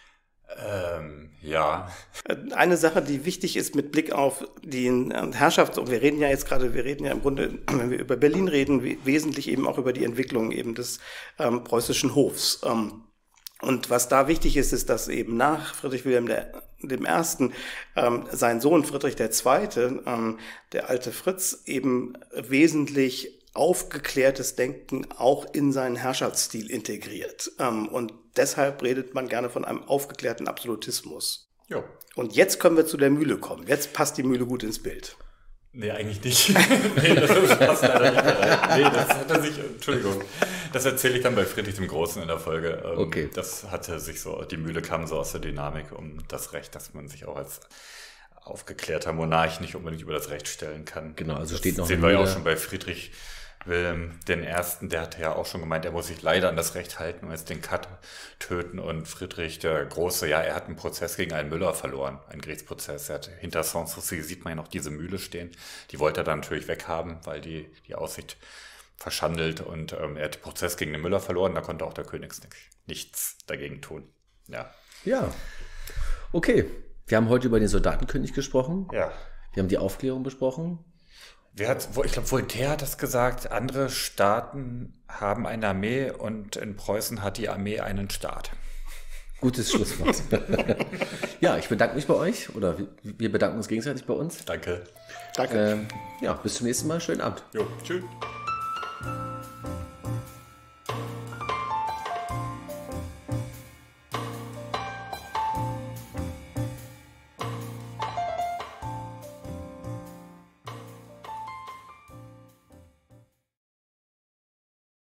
Ja. Eine Sache, die wichtig ist mit Blick auf die Herrschaft, und wir reden ja im Grunde, wenn wir über Berlin reden, wesentlich eben auch über die Entwicklung eben des preußischen Hofs. Und was da wichtig ist, ist, dass eben nach Friedrich Wilhelm I. Sein Sohn Friedrich II., der alte Fritz, eben wesentlich aufgeklärtes Denken auch in seinen Herrschaftsstil integriert. Und deshalb redet man gerne von einem aufgeklärten Absolutismus. Jo. Und jetzt können wir zu der Mühle kommen. Jetzt passt die Mühle gut ins Bild. Nee, eigentlich nicht. Nee, das passt leider nicht rein. Nee, das hat er sich, Entschuldigung, das erzähle ich dann bei Friedrich dem Großen in der Folge. Okay. Das hatte sich so, die Mühle kam so aus der Dynamik um das Recht, dass man sich auch als aufgeklärter Monarch nicht unbedingt über das Recht stellen kann. Genau, also das steht noch sehen wir ja auch schon bei Friedrich Wilhelm I., der hatte ja auch schon gemeint, er muss sich leider an das Recht halten und jetzt den Kat töten. Und Friedrich der Große, ja, er hat einen Prozess gegen einen Müller verloren, einen Gerichtsprozess. Er hat hinter Sanssouci, sieht man ja noch diese Mühle stehen. Die wollte er dann natürlich weghaben, weil die Aussicht verschandelt. Und er hat den Prozess gegen den Müller verloren, da konnte auch der König nichts dagegen tun. Ja. Ja, okay. Wir haben heute über den Soldatenkönig gesprochen. Ja. Wir haben die Aufklärung besprochen. Ich glaube, Voltaire hat das gesagt, andere Staaten haben eine Armee und in Preußen hat die Armee einen Staat. Gutes Schlusswort. Ja, ich bedanke mich bei euch oder wir bedanken uns gegenseitig bei uns. Danke. Danke. Ja, bis zum nächsten Mal. Schönen Abend. Jo, tschüss.